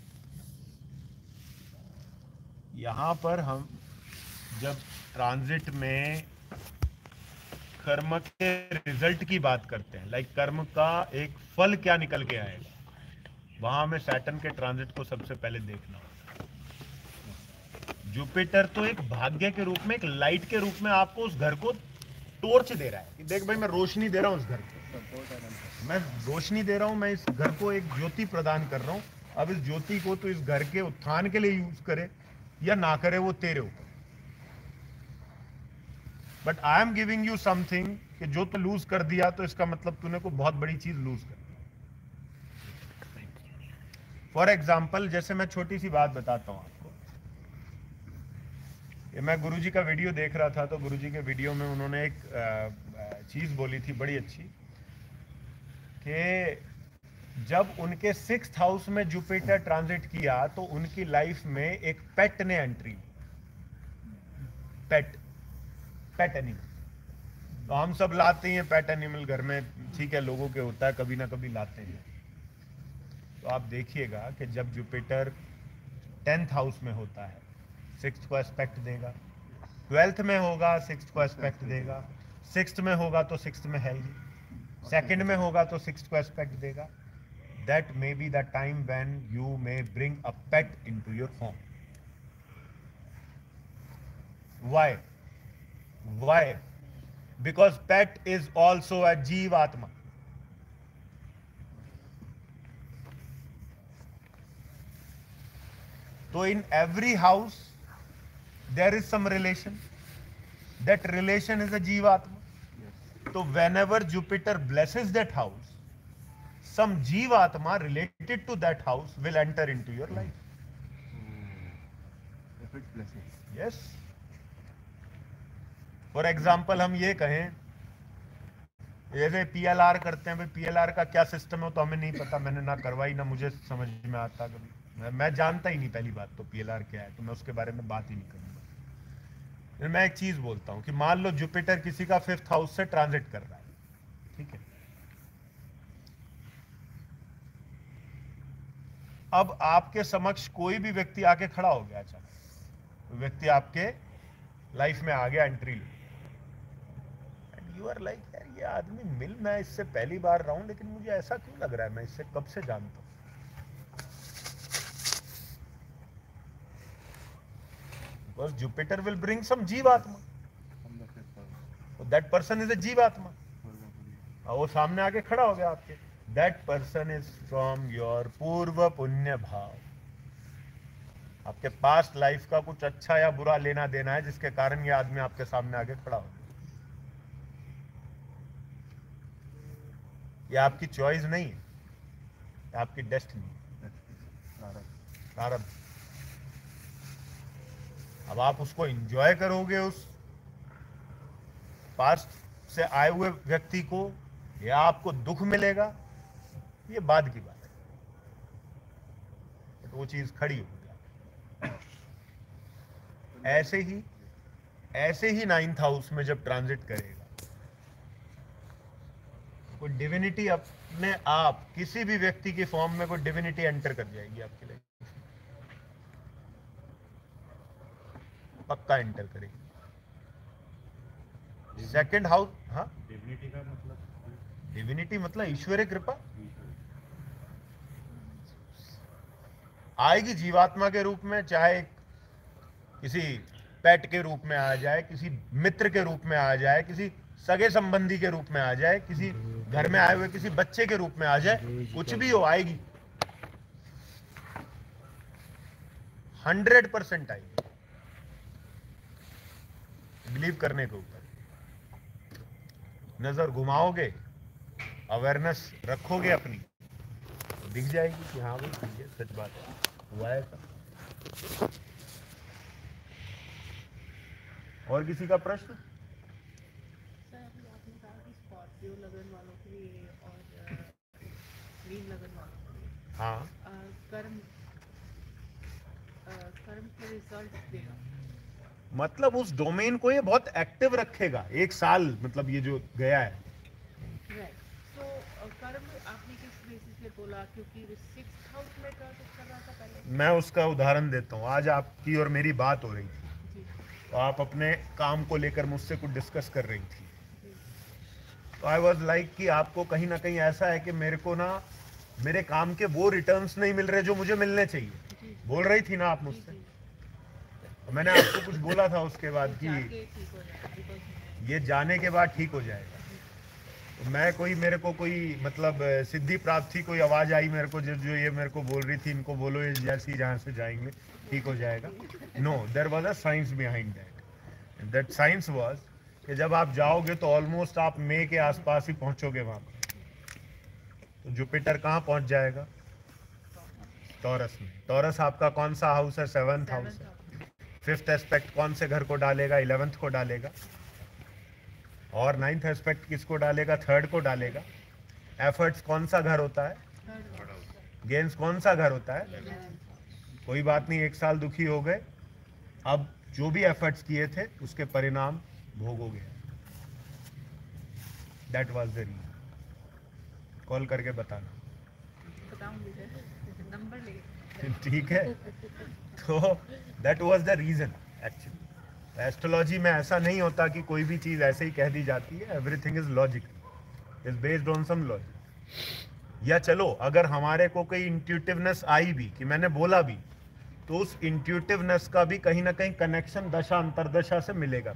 यहाँ पर हम जब ट्रांजिट में कर्म के रिजल्ट की बात करते हैं, लाइक कर्म का एक फल क्या निकल के आएगा, वहां हमें सैटर्न के ट्रांजिट को सबसे पहले देखना होगा। जुपिटर तो एक भाग्य के रूप में, एक लाइट के रूप में आपको उस घर को टॉर्च दे रहा है कि देख भाई मैं रोशनी दे रहा हूं उस घर को, मैं रोशनी दे रहा हूं, मैं इस घर को एक ज्योति प्रदान कर रहा हूं। अब इस ज्योति को तो इस घर के उत्थान के लिए यूज करे या ना करे वो तेरे ऊपर, but I am giving you something कि जो तो लूज कर दिया तो इसका मतलब तूने को बहुत बड़ी चीज लूज कर। फॉर एग्जाम्पल जैसे मैं छोटी सी बात बताता हूं आपको, मैं गुरुजी का वीडियो देख रहा था, तो गुरुजी के वीडियो में उन्होंने एक चीज बोली थी बड़ी अच्छी कि जब उनके 6th हाउस में जुपिटर ट्रांजिट किया तो उनकी लाइफ में एक पेट ने एंट्री, पेट एनिमल। तो हम सब लाते हैं पेट एनिमल घर में, ठीक है, लोगों के होता है, कभी ना कभी लाते हैं। तो आप देखिएगा कि जब जुपिटर 10th हाउस में होता है 6th को एस्पेक्ट देगा, 12th में होगा 6th को एस्पेक्ट देगा, 6th में होगा तो 6th में है ही, 2nd में होगा तो 6th को एस्पेक्ट देगा। That may be the time when you may bring a pet into your home. Why? Why? Because pet is also a Jeevatma. So in every house there is some relation. That relation is a Jeevatma. So whenever Jupiter blesses that house, some Jeevatma related to that house will enter into your life. If it's blessings. Yes. For example, हम ये कहें, जैसे PLR करते हैं, भाई PLR का क्या system है तो हमें नहीं पता, मैंने ना करवाई, ना मुझे समझ में आता कभी, मैं जानता ही नहीं पहली बात तो PLR क्या है, तो मैं उसके बारे में बात ही नहीं करूंगा। मैं एक चीज बोलता हूँ कि मान लो जुपिटर किसी का 5th हाउस से ट्रांजिट कर रहा है, ठीक है, अब आपके समक्ष कोई भी व्यक्ति आके खड़ा हो गया, अचानक व्यक्ति आपके लाइफ में आ गया, एंट्री ले, एंड यू आर लाइक, यार ये आदमी मैं इससे पहली बार रहा हूं, लेकिन मुझे ऐसा क्यों लग रहा है मैं इससे कब से जानता हूं। Because Jupiter will bring some जीवात्मा, दैट पर्सन इज अ जीवात्मा, और वो सामने आके खड़ा हो गया आपके, that person is from your पूर्व पुण्य भाव। आपके पास्ट लाइफ का कुछ अच्छा या बुरा लेना देना है जिसके कारण ये आदमी आपके सामने आके खड़ा हो। ये आपकी चॉइस नहीं है, ये आपकी डेस्टिनी, प्रारब्ध। अब आप उसको एंजॉय करोगे उस पास्ट से आए हुए व्यक्ति को, या आपको दुख मिलेगा, ये बाद की बात है, तो वो चीज खड़ी होगी। ऐसे ही 9th हाउस में जब ट्रांजिट करेगा, कोई डिविनिटी अपने आप किसी भी व्यक्ति की फॉर्म में कोई डिविनिटी एंटर कर जाएगी आपके लिए, पक्का एंटर करेगी। 2nd हाउस, हाँ, डिविनिटी का मतलब, डिविनिटी मतलब ईश्वरीय कृपा आएगी जीवात्मा के रूप में, चाहे किसी पेट के रूप में आ जाए, किसी मित्र के रूप में आ जाए, किसी सगे संबंधी के रूप में आ जाए, किसी घर में आए हुए किसी बच्चे के रूप में आ जाए, कुछ भी हो, आएगी, 100% आएगी, बिलीव करने के ऊपर। नजर घुमाओगे, अवेयरनेस रखोगे अपनी, तो दिख जाएगी कि हाँ भाई ठीक है, सच बात है, हुआ है ऐसा। और किसी का प्रश्न? सर अभी आपने कहा कि स्कॉर्पियो लगन वालों के लिए और मीन लगन वालों के लिए, हाँ, कर्म के रिजल्ट देगा, मतलब उस डोमेन को ये बहुत एक्टिव रखेगा 1 साल, मतलब ये जो गया है। राइट। तो कर्म आपने किस बेसिस पे बोला, क्योंकि 6th हाउस में ट्रांजिट कर रहा था पहले? मैं उसका उदाहरण देता हूँ। आज आपकी और मेरी बात हो रही थी, तो आप अपने काम को लेकर मुझसे कुछ डिस्कस कर रही थी, तो आई वॉज लाइक कि आपको कहीं ना कहीं ऐसा है कि मेरे को ना मेरे काम के वो रिटर्न्स नहीं मिल रहे जो मुझे मिलने चाहिए, बोल रही थी ना आप मुझसे। तो मैंने आपको कुछ बोला था उसके बाद कि ये जाने के बाद ठीक हो जाएगा। तो मैं कोई, मेरे को कोई मतलब सिद्धि प्राप्त थी, कोई आवाज़ आई मेरे को जो ये मेरे को बोल रही थी, इनको बोलो ये जैसे ही जहाँ से जाएंगे ठीक हो जाएगा। No, there was a science behind that. That science was कि जब आप जाओगे तो ऑलमोस्ट आप मई के आसपास ही पहुंचोगे वहां पर। तो जुपिटर कहाँ पहुंच जाएगा? टॉरस में। टॉरस आपका कौन सा हाउस है? 7th हाउस है। 5th एस्पेक्ट कौन से घर को डालेगा? 11th को डालेगा। और 9th एस्पेक्ट किसको डालेगा? 3rd को डालेगा। एफर्ट्स कौन सा घर होता है? गेंस कौन सा घर होता है? कोई बात नहीं, 1 साल दुखी हो गए, अब जो भी एफर्ट्स किए थे उसके परिणाम भोगोगे। That was the reason. Call करके बताना, बताऊंगी सर, नंबर ले। ठीक है? तो that was the reason actually. Astrology में ऐसा नहीं होता कि कोई भी चीज ऐसे ही कह दी जाती है। Everything is logical, is based on some logic. या चलो अगर हमारे को कोई इंट्यूटिवनेस आई भी कि मैंने बोला भी, तो उस इंट्यूटिवनेस का भी कहीं ना कहीं कनेक्शन दशा अंतरदशा से मिलेगा,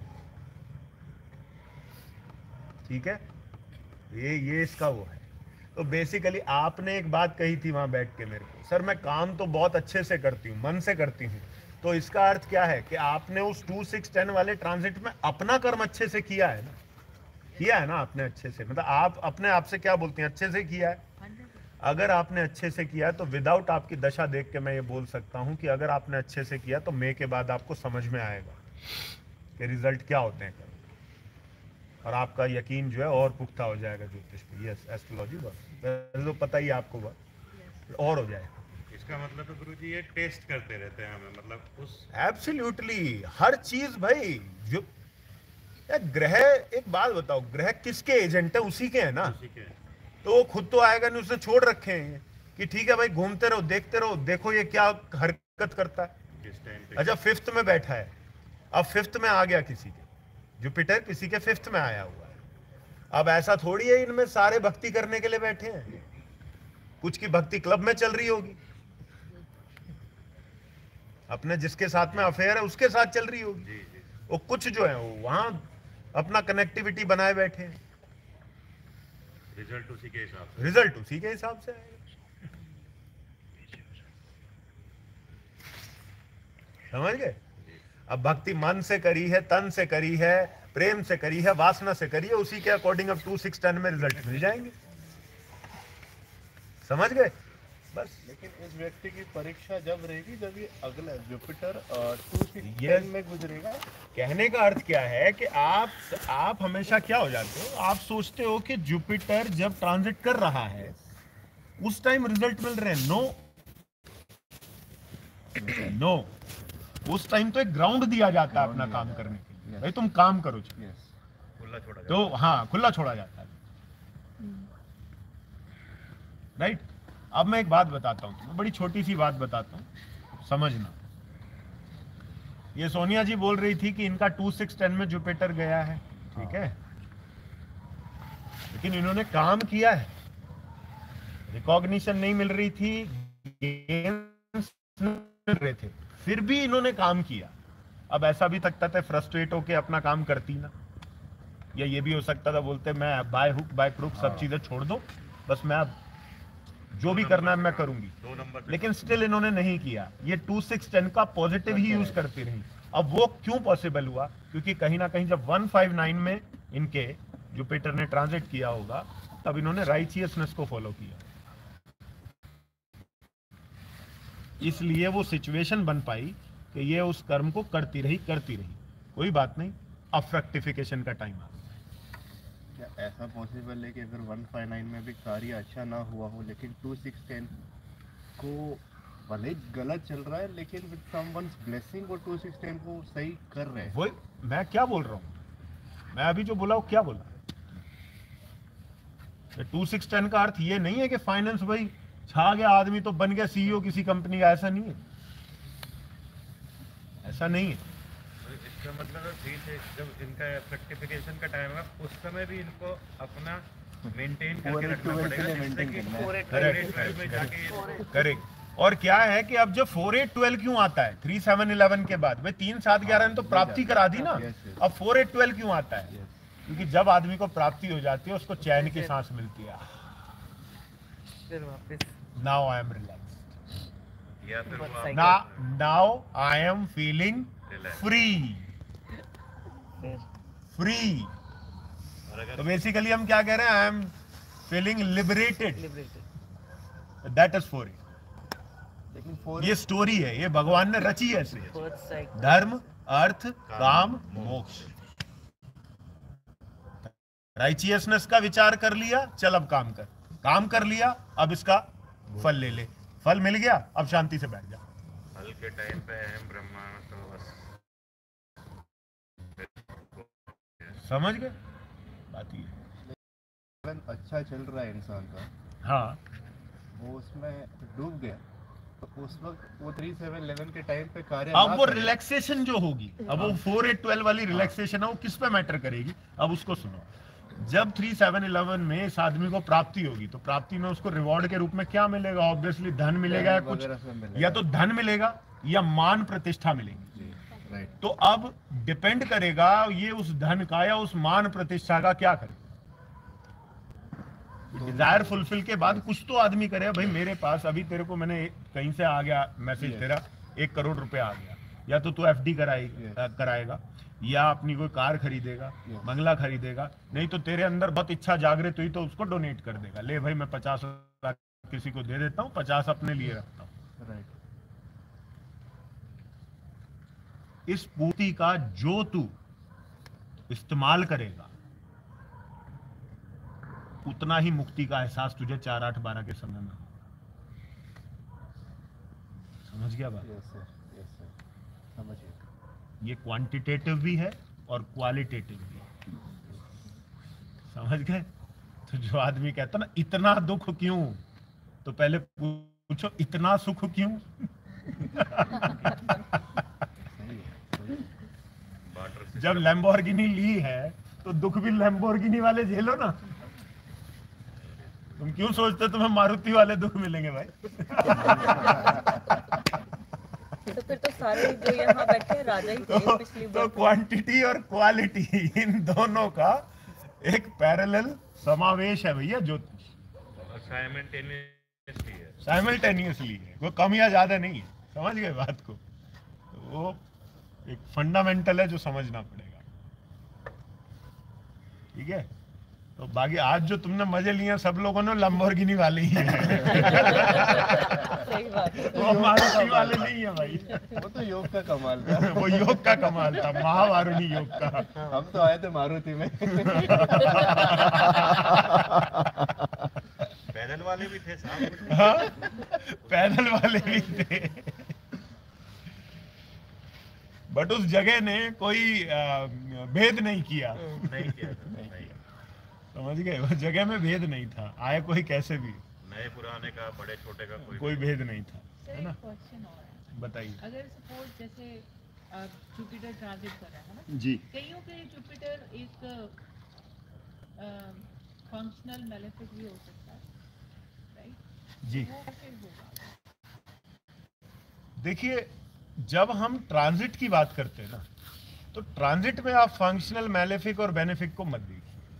ठीक है? ये इसका वो है। तो बेसिकली आपने एक बात कही थी वहां बैठ के मेरे को, सर मैं काम तो बहुत अच्छे से करती हूँ, मन से करती हूँ। तो इसका अर्थ क्या है कि आपने उस 2 6 10 वाले ट्रांजिट में अपना कर्म अच्छे से किया है ना, किया है ना आपने अच्छे से। मतलब आप अपने आप से क्या बोलते हैं, अच्छे से किया है। अगर आपने अच्छे से किया है तो विदाउट आपकी दशा देख के मैं ये बोल सकता हूँ कि अगर आपने अच्छे से किया तो मई के बाद आपको समझ में आएगा कि रिजल्ट क्या होते हैं, और आपका यकीन जो है और पुख्ता हो जाएगा ज्योतिष पे। यस, एस्ट्रोलॉजी वर्क्स, तो पता ही आपको वर्क और हो जाएगा। इसका मतलब तो गुरुजी ये टेस्ट करते रहते हैं हमें, मतलब उस एब्सोल्युटली हर चीज भाई। जो ग्रह, एक बात बताओ, ग्रह किसके एजेंट है? उसी के है ना। उसी के तो वो खुद तो आएगा नहीं, उसने छोड़ रखे हैं कि ठीक है भाई घूमते रहो, देखते रहो, देखो ये क्या हरकत करता है। किस टाइम पे। अच्छा 5th में बैठा है, अब 5th में आ गया किसी के, जुपिटर किसी के 5th में आया हुआ है। अब ऐसा थोड़ी है इनमें सारे भक्ति करने के लिए बैठे हैं, कुछ की भक्ति क्लब में चल रही होगी, अपने जिसके साथ में अफेयर है उसके साथ चल रही होगी। जी जी। वो कुछ जो है वो वहां अपना कनेक्टिविटी बनाए बैठे हैं, रिजल्ट उसी के हिसाब से। रिजल्ट उसी के हिसाब से आएगा। समझ गए? अब भक्ति मन से करी है, तन से करी है, प्रेम से करी है, वासना से करी है, उसी के अकॉर्डिंग अब 2 6 10 में रिजल्ट मिल जाएंगे। समझ गए? बस। लेकिन इस व्यक्ति की परीक्षा जब रहेगी जब ये अगला जुपिटर 2 6 Yes. 10 में गुजरेगा। कहने का अर्थ क्या है कि आप हमेशा क्या हो जाते हो, आप सोचते हो कि जुपिटर जब ट्रांजिट कर रहा है उस टाइम रिजल्ट मिल रहे हैं। नो, उस टाइम तो एक ग्राउंड दिया जाता है अपना काम करने के लिए, भाई तुम काम करो। यस। खुला छोड़ा तो हाँ, खुला छोड़ा जाता है, राइट? अब मैं एक बात बताता हूँ तुम्हें, बड़ी छोटी सी बात बताता हूँ, समझना। ये सोनिया जी बोल रही थी कि इनका 2 6 10 में जुपिटर गया है, ठीक है, लेकिन इन्होंने काम किया है, रिकॉग्निशन नहीं मिल रही थी, gains मिल रहे थे, फिर भी इन्होंने काम किया। अब ऐसा भी सकता था फ्रस्ट्रेट होके अपना काम करती ना, या ये भी हो सकता था बोलते मैं बाय हुक बाय क्रुक सब चीजें छोड़ दो, बस मैं अब जो भी करना है मैं करूंगी। 2 नंबर पे। लेकिन स्टिल इन्होंने नहीं किया। ये 2 6 10 का पॉजिटिव ही यूज करती रही। अब वो क्यों पॉसिबल हुआ? क्योंकि कहीं ना कहीं जब 159 में इनके जुपिटर ने ट्रांजिट किया होगा तब इन्होंने राइचियसनेस को फॉलो किया, इसलिए वो सिचुएशन बन पाई कि ये उस कर्म को करती रही। कोई बात नहीं, अब फ्रक्टिफिकेशन का टाइम आ गया। क्या ऐसा पॉसिबल है कि अगर 159 में भी कार्य अच्छा ना हुआ हो लेकिन 2 6 10 को भले ही गलत चल रहा है लेकिन विद समवन्स ब्लेसिंग वो 2 6 10 को सही कर रहे हैं? वही मैं क्या बोल रहा हूँ, मैं अभी जो बोला वो क्या बोला। 2 6 10 का अर्थ ये नहीं है कि फाइनेंस भाई छा गया, आदमी तो बन गया सीईओ किसी कंपनी का, ऐसा नहीं है, ऐसा नहीं है। तो इसका मतलब है 3 से जब इनका फ्रक्टिफिकेशन का टाइम है उस समय भी इनको अपना मेंटेन करके पूरे रखना 12 पड़ेगा, के लिए जिससे maintain कि करना है। 4 में जाके ये करेक्ट। और क्या है कि अब जो 4 8 12 क्यों आता है 3 7 11 के बाद? भाई 3 7 11 ने तो प्राप्ति करा दी ना, Yes, yes. अब 4 8 12 क्यों आता है? क्योंकि जब आदमी को प्राप्ति हो जाती है उसको चैन की सांस मिलती है, फिर वापस नाउ आई एम रिलैक्स्ड, या फिर वो साइकिल। आप now I am feeling Relax. फ्री। और अगर तो बेसिकली हम क्या कह रहे हैं, I am feeling liberated, liberated that is 4 8। लेकिन 4 ये स्टोरी है, ये भगवान ने रची है ऐसे। फर्स्ट साइकिल धर्म, अर्थ, काम, मोक्ष। राइचियसनेस का विचार कर लिया, चल अब काम कर लिया, अब इसका फल ले ले, फल मिल गया, अब शांति से बैठ जा। फल के टाइम पे अहम ब्रह्मांड तो बस समझ गए बात ये। अच्छा चल रहा है इंसान का, हाँ वो उसमें डूब गया, तो उस वक्त वो 3-7-11 के टाइम पे कार्य अब ना वो करे। रिलैक्सेशन जो होगी, अब वो 4-8-12 वाली रिलैक्सेशन है, वो किस पे मैटर करेगी? अब उसको सुनो, जब 3-7-11 में इस आदमी को प्राप्ति होगी, तो प्राप्ति में उसको रिवॉर्ड के रूप में क्या मिलेगा? ऑब्वियसली धन मिलेगा, या कुछ, वगैरह सब मिलेगा। या तो धन मिलेगा या मान प्रतिष्ठा मिलेगी। जी, राइट। तो अब डिपेंड करेगा ये उस धन का या उस मान प्रतिष्ठा का क्या करे। डिजायर फुलफिल के बाद कुछ तो आदमी करे। भाई मेरे पास अभी तेरे को मैंने कहीं से आ गया मैसेज, तेरा 1 करोड़ रुपए आ गया, या तो तू FD कराएगा, या अपनी कोई कार खरीदेगा, बंगला खरीदेगा, नहीं तो तेरे अंदर बहुत इच्छा जागृत हुई तो उसको डोनेट कर देगा। ले भाई मैं 50 लाख किसी को दे देता हूँ, 50 अपने लिए रखता हूँ। राइट। इस पूर्ति का जो तू इस्तेमाल करेगा, उतना ही मुक्ति का एहसास तुझे 4-8-12 के समय में हो। समझ गया बात? यस सर, यस सर, समझ गया। ये क्वांटिटेटिव भी है और क्वालिटेटिव भी है। समझ गए? तो जो आदमी कहता ना इतना दुख क्यों, तो पहले पूछो इतना सुख क्यों? जब लैम्बोर्गिनी ली है तो दुख भी लैम्बोर्गिनी वाले झेलो ना। तुम क्यों सोचते तुम्हें मारुति वाले दुख मिलेंगे भाई? तो फिर तो सारे जो यहाँ बैठे हैं राजा ही थे पिछली तो बार। क्वांटिटी और क्वालिटी इन दोनों का एक पैरेलल समावेश है भैया ज्योतिष। साइमल्टेनियसली है, वो कम या ज्यादा नहीं है। समझ गए बात को? तो वो एक फंडामेंटल है जो समझना पड़ेगा। ठीक है, तो बाकी आज जो तुमने मजे लिए सब लोगों ने लंबोर्गिनी वाले ही हैं। सही बात है। वो मारुति वाले नहीं है भाई। वो तो योग का कमाल था। वो योग का कमाल था, महावारुणी योग का। हम तो आए थे मारुति में। पैदल वाले भी थे साहब। हाँ, पैदल वाले भी थे, बट उस जगह ने कोई भेद नहीं किया। नहीं किया था, नहीं। समझ गए? वो जगह में भेद नहीं था, आए कोई कैसे भी, नए पुराने का, बड़े छोटे का कोई भेद नहीं था। सर है ना? एक क्वेश्चन और है, बताइए। अगर सपोज जैसे जुपिटर ट्रांजिट कर रहा है ना, जी, कईयों के लिए जुपिटर एक फंक्शनल मैलेफिक भी हो सकता है, राइट? जी। वो कैसे होगा? देखिए, जब हम ट्रांजिट की बात करते हैं ना, तो ट्रांजिट में आप फंक्शनल, मैलेफिक और बेनिफिक को मत देखिए,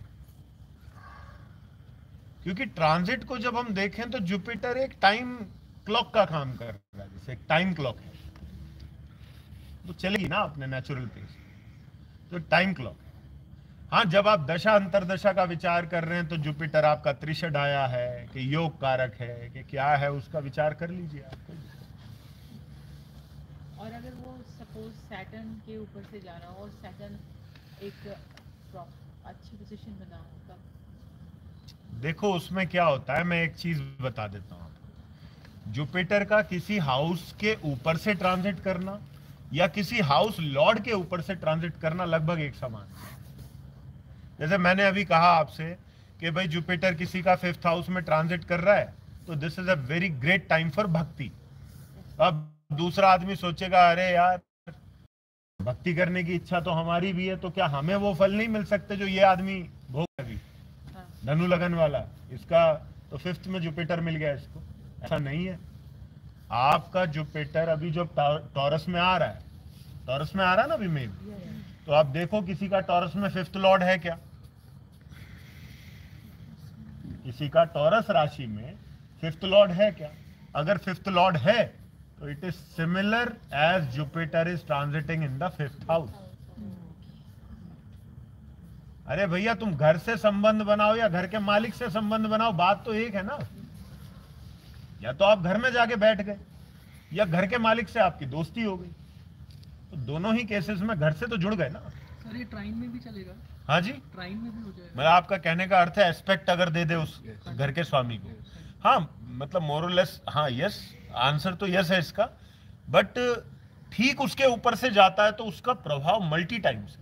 क्योंकि ट्रांजिट को जब हम देखें तो जुपिटर एक टाइम क्लॉक का काम कर रहा है, जैसे एक टाइम क्लॉक है, तो चलेगी ना अपने नेचुरल पेस, तो टाइम क्लॉक है। हाँ, जब आप दशा अंतरदशा का विचार कर रहे हैं तो जुपिटर आपका त्रिषड आया है कि योग कारक है कि क्या है, उसका विचार कर लीजिए आप। और अगर वो सपोज सैटर्न के ऊपर से जा रहा हो और सैटर्न एक अच्छी पोजीशन बना हो, तब देखो उसमें क्या होता है, मैं एक चीज बता देता हूँ आपको। जुपिटर का किसी हाउस के ऊपर से ट्रांजिट करना या किसी हाउस लॉर्ड के ऊपर से ट्रांजिट करना लगभग एक समान है। जैसे मैंने अभी कहा आपसे कि भाई जुपिटर किसी का 5th हाउस में ट्रांजिट कर रहा है, तो this is a very great time for bhakti. अब दूसरा आदमी सोचेगा अरे यार भक्ति करने की इच्छा तो हमारी भी है, तो क्या हमें वो फल नहीं मिल सकते जो ये आदमी भोग अभी धनु लगन वाला, इसका तो 5th में जुपिटर मिल गया इसको? ऐसा नहीं है। आपका जुपिटर अभी जो टॉरस में आ रहा है, टॉरस में आ रहा है ना अभी मेन, तो आप देखो किसी का टॉरस में 5th लॉर्ड है क्या? किसी का टॉरस राशि में 5th लॉर्ड है क्या? अगर 5th लॉर्ड है तो it is similar as Jupiter is transiting in the 5th house. अरे भैया तुम घर से संबंध बनाओ या घर के मालिक से संबंध बनाओ, बात तो एक है ना। या तो आप घर में जाके बैठ गए या घर के मालिक से आपकी दोस्ती हो गई, तो दोनों ही केसेस में घर से तो जुड़ गए ना। सर ये ट्राइन में भी चलेगा? हाँ जी, ट्राइन में भी हो जाएगा? मतलब आपका कहने का अर्थ है एस्पेक्ट अगर दे दे उस घर के स्वामी को। हाँ, मतलब मोरलेस हाँ यस, आंसर तो यस है इसका, बट ठीक उसके ऊपर से जाता है तो उसका प्रभाव मल्टी टाइम्स।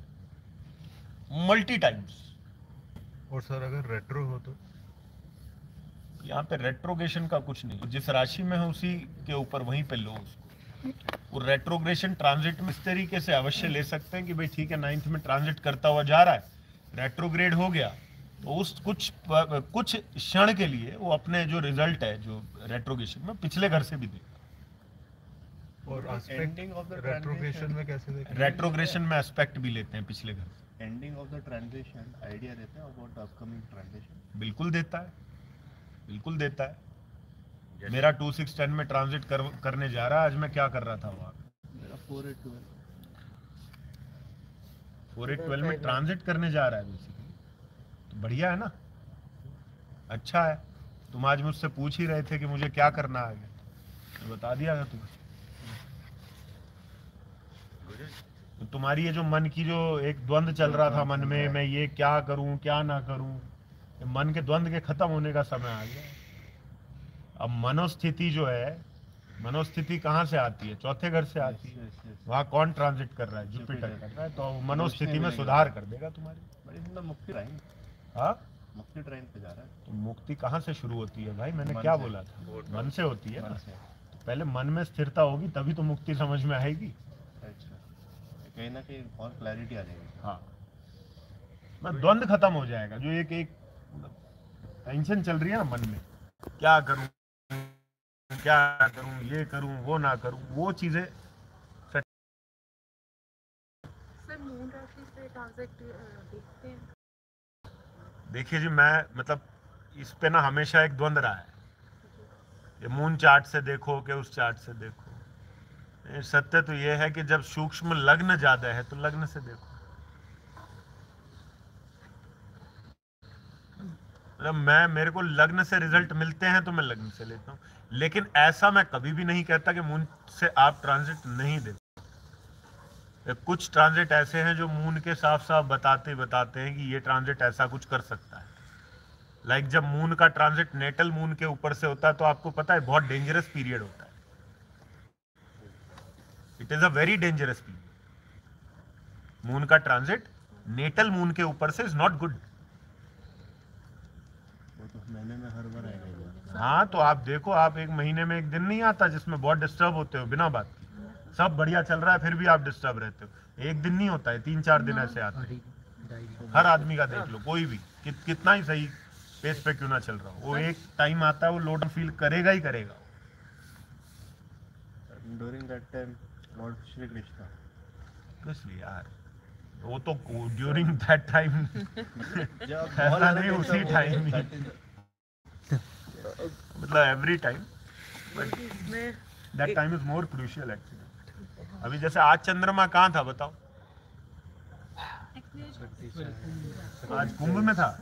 और सर अगर रेट्रो हो तो यहाँ पे रेट्रोग्रेशन का कुछ नहीं, जिस राशि में है उसी के ऊपर वहीं पे लो उसको। वो रेट्रोग्रेशन ट्रांजिट में इस तरीके से अवश्य ले सकते हैं कि भाई ठीक है 9th में ट्रांजिट करता हुआ जा रहा है, रेट्रोग्रेड हो गया तो उस कुछ क्षण के लिए वो अपने जो रिजल्ट है जो रेट्रोग्रेशन में पिछले घर से भी देगा। और एंडिंग ऑफ द रेट्रोग्रेशन में कैसे देखें? रेट्रोग्रेशन में एस्पेक्ट भी लेते हैं पिछले घर से। Ending of the transition idea देता है अबाउट अपकमिंग ट्रांजिशन। बिल्कुल देता है, बिल्कुल देता है। मेरा 2-6-10 में ट्रांजिट करने जा रहा है, आज मैं क्या कर रहा था वहां? मेरा 4-8-12 4-8-12 में ट्रांजिट करने जा रहा है बेसिकली, तो बढ़िया है ना, अच्छा है। तुम आज मुझसे पूछ ही रहे थे कि मुझे क्या करना है, तो बता दिया था तुम्हें। तो तुम्हारी ये जो मन की जो एक द्वंद चल रहा था मन में, मैं ये क्या करूं क्या ना करूं, मन के द्वंद के खत्म होने का समय आ गया। अब मनोस्थिति जो है, मनोस्थिति कहाँ से आती है? चौथे घर से आती है। वहाँ कौन ट्रांजिट कर रहा है? जुपिटर कर रहा है, तो मनोस्थिति में सुधार कर देगा तुम्हारी। बट इसमें मुक्ति ट्रेन, हाँ मुक्ति ट्रेन पे जा रहा है। तो मुक्ति कहाँ से शुरू होती है भाई? मैंने क्या बोला था, मन से होती है ना। तो पहले मन में स्थिरता होगी तभी तो मुक्ति समझ में आएगी। अच्छा, कहीं ना कहीं और क्लैरिटी आ जाएगी। हाँ, मैं द्वंद खत्म हो जाएगा। जो एक टेंशन चल रही है ना मन में, क्या करूं क्या करूं, ये करूं वो ना करूं, वो चीजें। सर मून राशि से ट्रांजिट देखते हैं? देखिए जी, मैं मतलब इस पे ना हमेशा एक द्वंद रहा है, ये मून चार्ट से देखो कि उस चार्ट से देखो। सत्य तो ये है कि जब सूक्ष्म लग्न ज्यादा है तो लग्न से देखो। मेरे को लग्न से रिजल्ट मिलते हैं तो मैं लग्न से लेता हूँ, लेकिन ऐसा मैं कभी भी नहीं कहता कि मून से आप ट्रांजिट नहीं देते। कुछ ट्रांजिट ऐसे हैं जो मून के साफ साफ बताते हैं कि ये ट्रांजिट ऐसा कुछ कर सकता है। लाइक जब मून का ट्रांजिट नेटल मून के ऊपर से होता है तो आपको पता है बहुत डेंजरस पीरियड होता है। It is a very dangerous period. Moon का ट्रांजिट नेटल मून के ऊपर से इज नॉट गुड। महीने में हर बार आएगा। हाँ, तो आप देखो, आप एक महीने में एक दिन नहीं आता जिसमें बहुत डिस्टर्ब होते हो बिना बात की। सब बढ़िया चल रहा है फिर भी आप डिस्टर्ब रहते हो। एक दिन नहीं होता है, 3-4 दिन ऐसे आते हैं। हर आदमी का देख लो, कोई भी कितना ही सही पेस पे क्यों ना चल रहा हो, वो एक टाइम आता है वो लोड फील करेगा ही करेगा। During that time lord Shri Krishna, इसलिए यार वो तो ड्यूरिंग दैट टाइम ऐसा नहीं, उसी टाइम ही, मतलब every time, that time is more crucial actually. अभी जैसे आज चंद्रमा कहाँ था बताओ? आज कुंभ में था।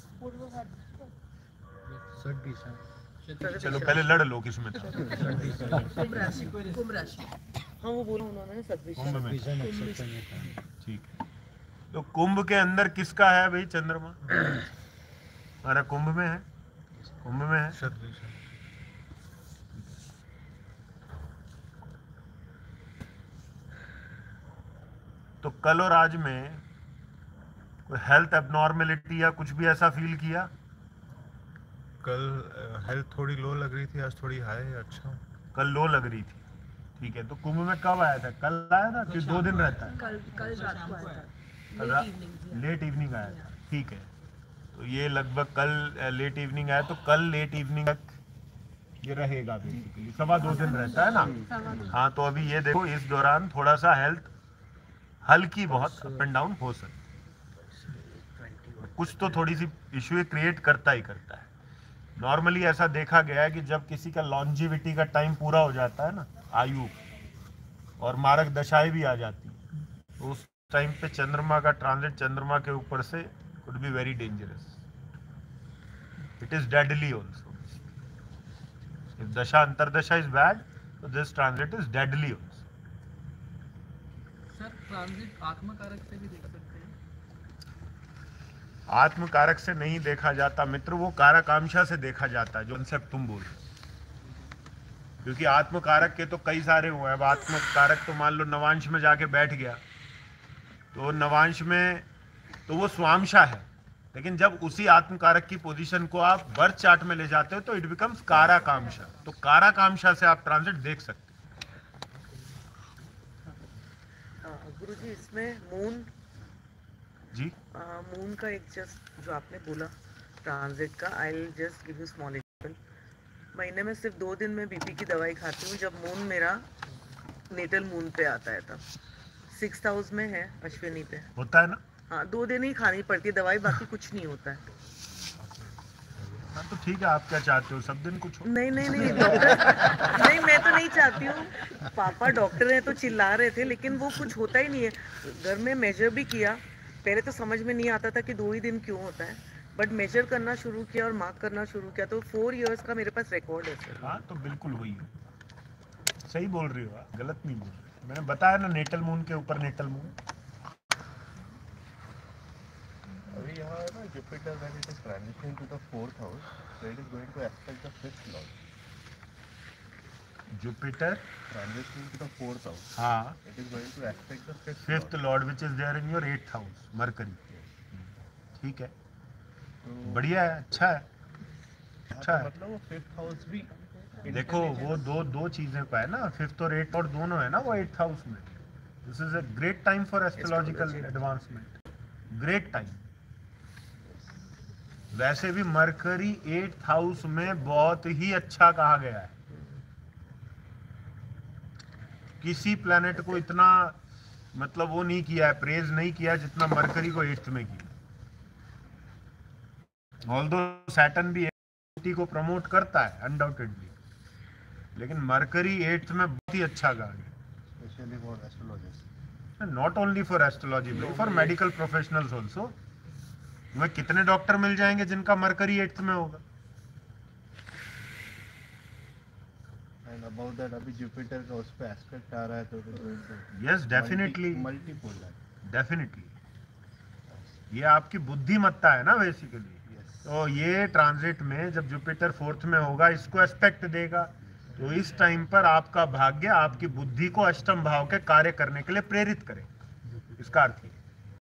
चलो पहले लड़ लो किसमें था। कुंभ राशि। हाँ वो बोला उन्होंने कुंभ में। ठीक है, तो कुंभ के अंदर किसका है भाई चंद्रमा? हमारा कुंभ में है, कुंभ में है। तो कल और आज में कोई हेल्थ एबनॉर्मेलिटी या कुछ भी ऐसा फील किया? कल हेल्थ थोड़ी लो लग रही थी, आज थोड़ी हाई है। अच्छा, कल लो लग रही थी, ठीक है। तो कुंभ में कब आया था? कल आया था कि 2 दिन रहता है? कल रात को आया था, लेट इवनिंग आया था, ठीक है। तो ये लगभग कल लेट इवनिंग आया, तो कल लेट इवनिंग तक ये रहेगा बेसिकली, 2.25 दिन रहता है ना। हाँ, तो अभी ये देखो इस दौरान थोड़ा सा हेल्थ हल्की बहुत अप एंड डाउन हो सकती है, कुछ तो थोड़ी सी इश्यू क्रिएट करता ही करता है। नॉर्मली ऐसा देखा गया है कि जब किसी का लॉन्जिविटी का टाइम पूरा हो जाता है ना, आयु और मारक दशाएं भी आ जाती है, तो उस टाइम पे चंद्रमा का ट्रांजिट चंद्रमा के ऊपर से could be very dangerous. It is deadly also. If dasha antardasha is bad, तो this transit is deadly also. Sir transit आत्मकारक से भी देख सकते हैं? आत्मकारक से नहीं देखा जाता मित्र, वो कारकांक्षा से देखा जाता है, जो कंसेप्ट तुम बोल रहे हो। क्योंकि आत्मकारक के तो कई सारे हुए हैं। अब आत्मकारक तो मान लो नवांश में जाके बैठ गया, तो नवांश में तो वो स्वांशा है, लेकिन जब उसी आत्मकारक की पोजीशन को आप बर्थ चार्ट में ले जाते हो तो इट बिकम्स काराकांक्षा। तो काराकांक्षा से आप ट्रांजिट देख सकते गुरुजी इसमें मून जी। मून का एक जस्ट जो आपने बोला ट्रांजिट का, I will just give you small example. महीने में सिर्फ 2 दिन मैं बीपी की दवाई खाती हूँ जब मून मेरा नेटल मून पे आता है, तब 6th हाउस में है, अश्विनी पे होता है ना। हाँ 2 दिन ही खानी पड़ती है दवाई, बाकी कुछ नहीं होता है। हाँ तो ठीक है, आप क्या चाहते हो, सब दिन कुछ हो? नहीं नहीं नहीं डॉक्टर नहीं, मैं तो नहीं चाहती हूँ। पापा डॉक्टर हैं तो चिल्ला रहे थे, लेकिन वो कुछ होता ही नहीं है। घर में मेजर भी किया, पहले तो समझ में नहीं आता था कि 2 ही दिन क्यों होता है, बट मेजर करना शुरू किया और मार्क करना शुरू किया तो 4 इयर्स का मेरे पास रिकॉर्ड है सर। हाँ तो बिल्कुल वही है, सही बोल रही हो आप, गलत नहीं बोल रही। मैंने बताया ना नेटल मून के ऊपर नेटल मून। अभी यहाँ है ना Jupiter when it is transitioning to the 4th house, so it is going to aspect the 5th lord. Jupiter transitioning to the 4th house, हाँ, it is going to aspect the 5th fifth lord which is there in your 8th house Mercury. ठीक है, तो बढ़िया है, अच्छा है, अच्छा है। मतलब वो 5th हाउस भी देखो वो दो चीजें का है ना, 5th और 8th और दोनों है ना वो 8th हाउस में। This is a great time for astrological advancement, great time. वैसे भी मरकरी 8th हाउस में बहुत ही अच्छा कहा गया है। किसी प्लैनेट को इतना मतलब वो नहीं किया है, प्रेज नहीं किया जितना मरकरी को 8th में किया। ऑल्दो सैटर्न भी 8th को प्रमोट करता है अनडाउटेडली, लेकिन मरकरी 8th में बहुत ही अच्छा गा गया, specially for astrologist, not only for astrology but for medical professionals also. तुम्हें कितने डॉक्टर मिल जाएंगे जिनका मरकरी 8th में होगा। एंड अबाउट दैट अभी जुपिटर का उस पे एस्पेक्ट आ रहा है तो यस डेफिनेटली, मल्टीपोलर डेफिनेटली ये आपकी बुद्धिमत्ता है ना बेसिकली। तो ये ट्रांजिट में जब जुपिटर 4th में होगा, इसको एस्पेक्ट देगा, तो इस टाइम पर आपका भाग्य आपकी बुद्धि को अष्टम भाव के कार्य करने के लिए प्रेरित करे, इसका अर्थ है।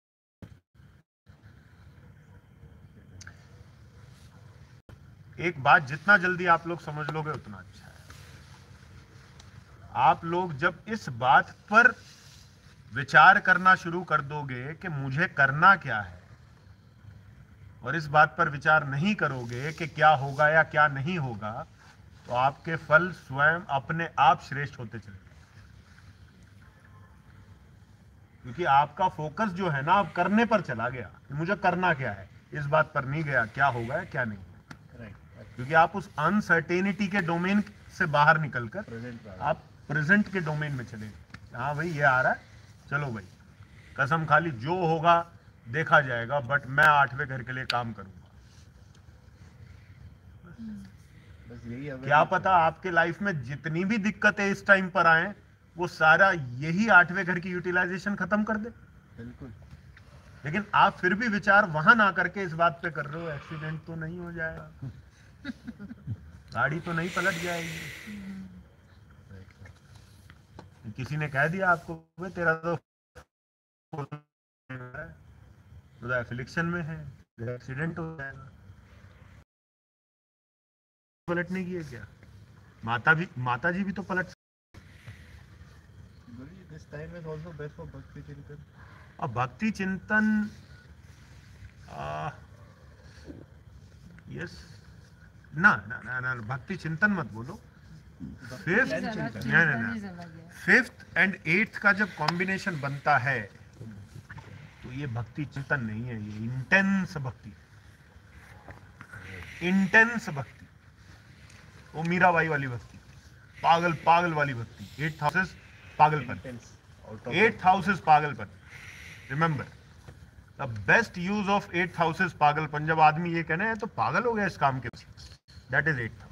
एक बात जितना जल्दी आप लोग समझ लोगे उतना अच्छा है। आप लोग जब इस बात पर विचार करना शुरू कर दोगे कि मुझे करना क्या है, और इस बात पर विचार नहीं करोगे कि क्या होगा या क्या नहीं होगा, तो आपके फल स्वयं अपने आप श्रेष्ठ होते चले, क्योंकि आपका फोकस जो है ना अब करने पर चला गया कि मुझे करना क्या है, इस बात पर नहीं गया क्या होगा या क्या नहीं होगा। क्योंकि आप उस अनसर्टेनिटी के डोमेन से बाहर निकलकर आप प्रेजेंट के डोमेन में चले गए। हाँ भाई ये आ रहा है, चलो भाई कसम खा ली, जो होगा देखा जाएगा, बट मैं 8वें घर के लिए काम करूंगा। बस यही क्या पता आपके लाइफ में जितनी भी दिक्कतें इस टाइम पर आए वो सारा यही 8वें घर की यूटिलाइजेशन खत्म कर दे। बिल्कुल। लेकिन आप फिर भी विचार वहां ना करके इस बात पे कर रहे हो एक्सीडेंट तो नहीं हो जाएगा, गाड़ी तो नहीं पलट जाएगी। किसी ने कह दिया आपको भाई तेरा तो एफिलिक्शन में है, एक्सीडेंट हो जाएगा, पलटने की है क्या? माता जी भी तो पलट। This time is also best for भक्ति चिंतन। अब भक्ति चिंतन यस ना ना ना ना भक्ति चिंतन मत बोलो। फिफ्थ एंड 8th का जब कॉम्बिनेशन बनता है तो ये भक्ति चिंतन नहीं है, ये इंटेंस भक्ति, इंटेंस भक्ति, वो मीराबाई वाली भक्ति, पागल वाली भक्ति। 8th हाउस पागलपन, 8th house is pagalpan. Remember the best use of 8th house is pagalpan. जब आदमी ये कहना है तो पागल हो गया इस काम के पीछे, that is 8th house.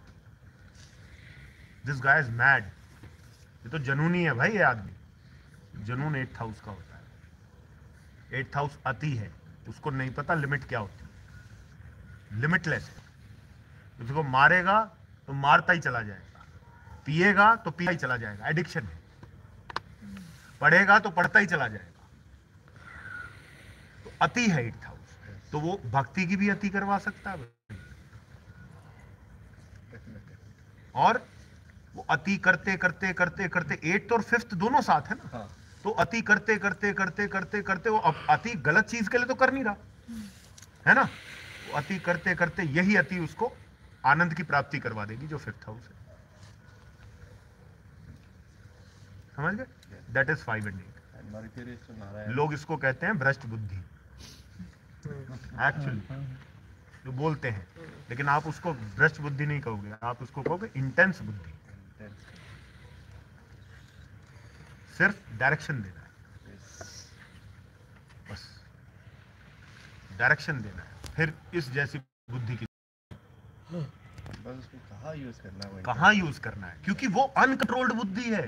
This guy is mad, ये तो जनूनी है भाई, ये आदमी जनून 8th हाउस का होता है। 8th हाउस अति है, उसको नहीं पता लिमिट क्या होती है, लिमिटलेस है, उसको मारेगा तो मारता ही चला जाएगा। पिएगा तो पीता ही चला जाएगा, एडिक्शन है। पढ़ेगा तो पढ़ता ही चला जाएगा, तो अति है 8th हाउस। तो वो भक्ति की भी अति करवा सकता है, और वो अति करते करते करते करते 8th और 5th दोनों साथ है ना, तो अति करते करते करते करते करते वो अब अति गलत चीज के लिए तो कर नहीं रहा है ना, वो अति करते करते यही अति उसको आनंद की प्राप्ति करवा देगी, जो 5th हाउस है। समझ गए? That is 5 and 8। लोग इसको कहते हैं भ्रष्ट बुद्धि एक्चुअली, जो बोलते हैं, लेकिन आप उसको भ्रष्ट बुद्धि नहीं कहोगे, आप उसको कहोगे इंटेंस बुद्धि। सिर्फ डायरेक्शन देना है, बस डायरेक्शन देना है। फिर इस जैसी बुद्धि की बस उसको कहाँ यूज करना है, कहाँ यूज करना है, क्योंकि वो अनकंट्रोल्ड बुद्धि है।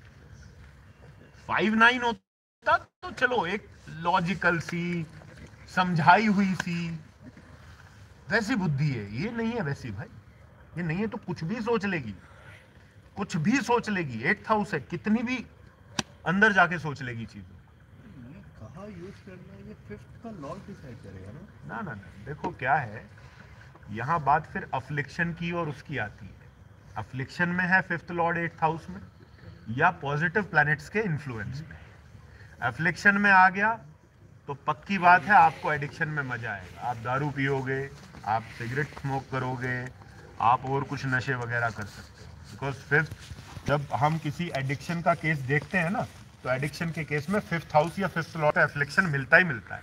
5-9 होता तो चलो एक लॉजिकल सी, समझाई हुई सी, वैसी बुद्धि है। ये नहीं है वैसी भाई, ये नहीं है तो कुछ भी सोच लेगी, कुछ भी सोच लेगी। 8th हाउस है, कितनी भी अंदर जाके सोच लेगी चीजों। ये कहाँ यूज करना है, ये 5th का लॉर्ड डिसाइड करेगा ना। ना, देखो क्या है, यहाँ बात फिर अफ्लिक्शन की और उसकी आती है। अफ्लिक्शन में है 5th लॉर्ड 8th हाउस में, या पॉजिटिव प्लैनेट्स के इन्फ्लुएंस में। अफ्लिक्शन में आ गया तो पक्की बात है आपको एडिक्शन में मजा आएगा। आप दारू पियोगे, आप सिगरेट स्मोक करोगे, आप और कुछ नशे वगैरह कर सकते हो। बिकॉज 5th, जब हम किसी एडिक्शन का केस देखते हैं ना, तो एडिक्शन के केस में 5th हाउस या 5th लॉर्ड एफ्लिक्शन मिलता ही मिलता है।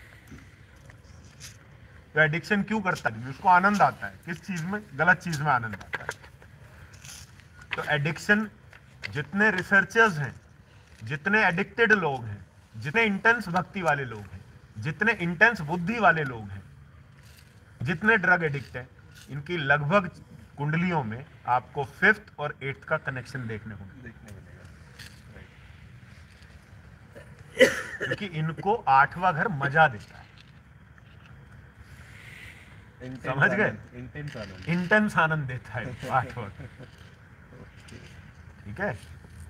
तो एडिक्शन क्यों करता है? उसको आनंद आता है। किस चीज में? गलत चीज में आनंद आता है। तो एडिक्शन, जितने रिसर्चर्स हैं, जितने एडिक्टेड लोग हैं, जितने इंटेंस भक्ति वाले लोग हैं, जितने इंटेंस बुद्धि वाले लोग हैं, जितने ड्रग एडिक्ट हैं, इनकी लगभग कुंडलियों में आपको 5th और 8th का कनेक्शन देखने को मिलेगा। क्योंकि इनको 8वां घर मजा देता है। समझ गए? इंटेंस आनंद देता है 8वां। ठीक है,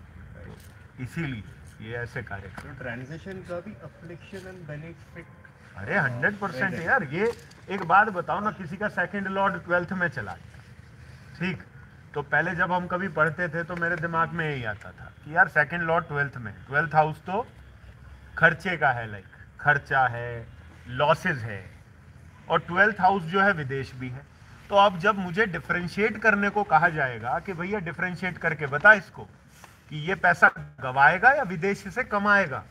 इसीलिए ये ऐसे कार्य करते हैं। तो ट्रांजिशन का भी अफ्लिक्शन एंड बेनिफिट। अरे 100% यार। ये एक बात बताओ ना, किसी का 2nd लॉर्ड 12th में चला गया, ठीक, तो पहले जब हम कभी पढ़ते थे तो मेरे दिमाग में यही आता था कि यार 2nd लॉर्ड 12th में, 12th हाउस तो खर्चे का है, लाइक खर्चा है, लॉसेस है, और 12th हाउस जो है विदेश भी है। तो अब जब मुझे डिफरेंशिएट करने को कहा जाएगा कि भैया डिफरेंशिएट करके बता इसको कि ये पैसा गवाएगा या विदेश से कमाएगा,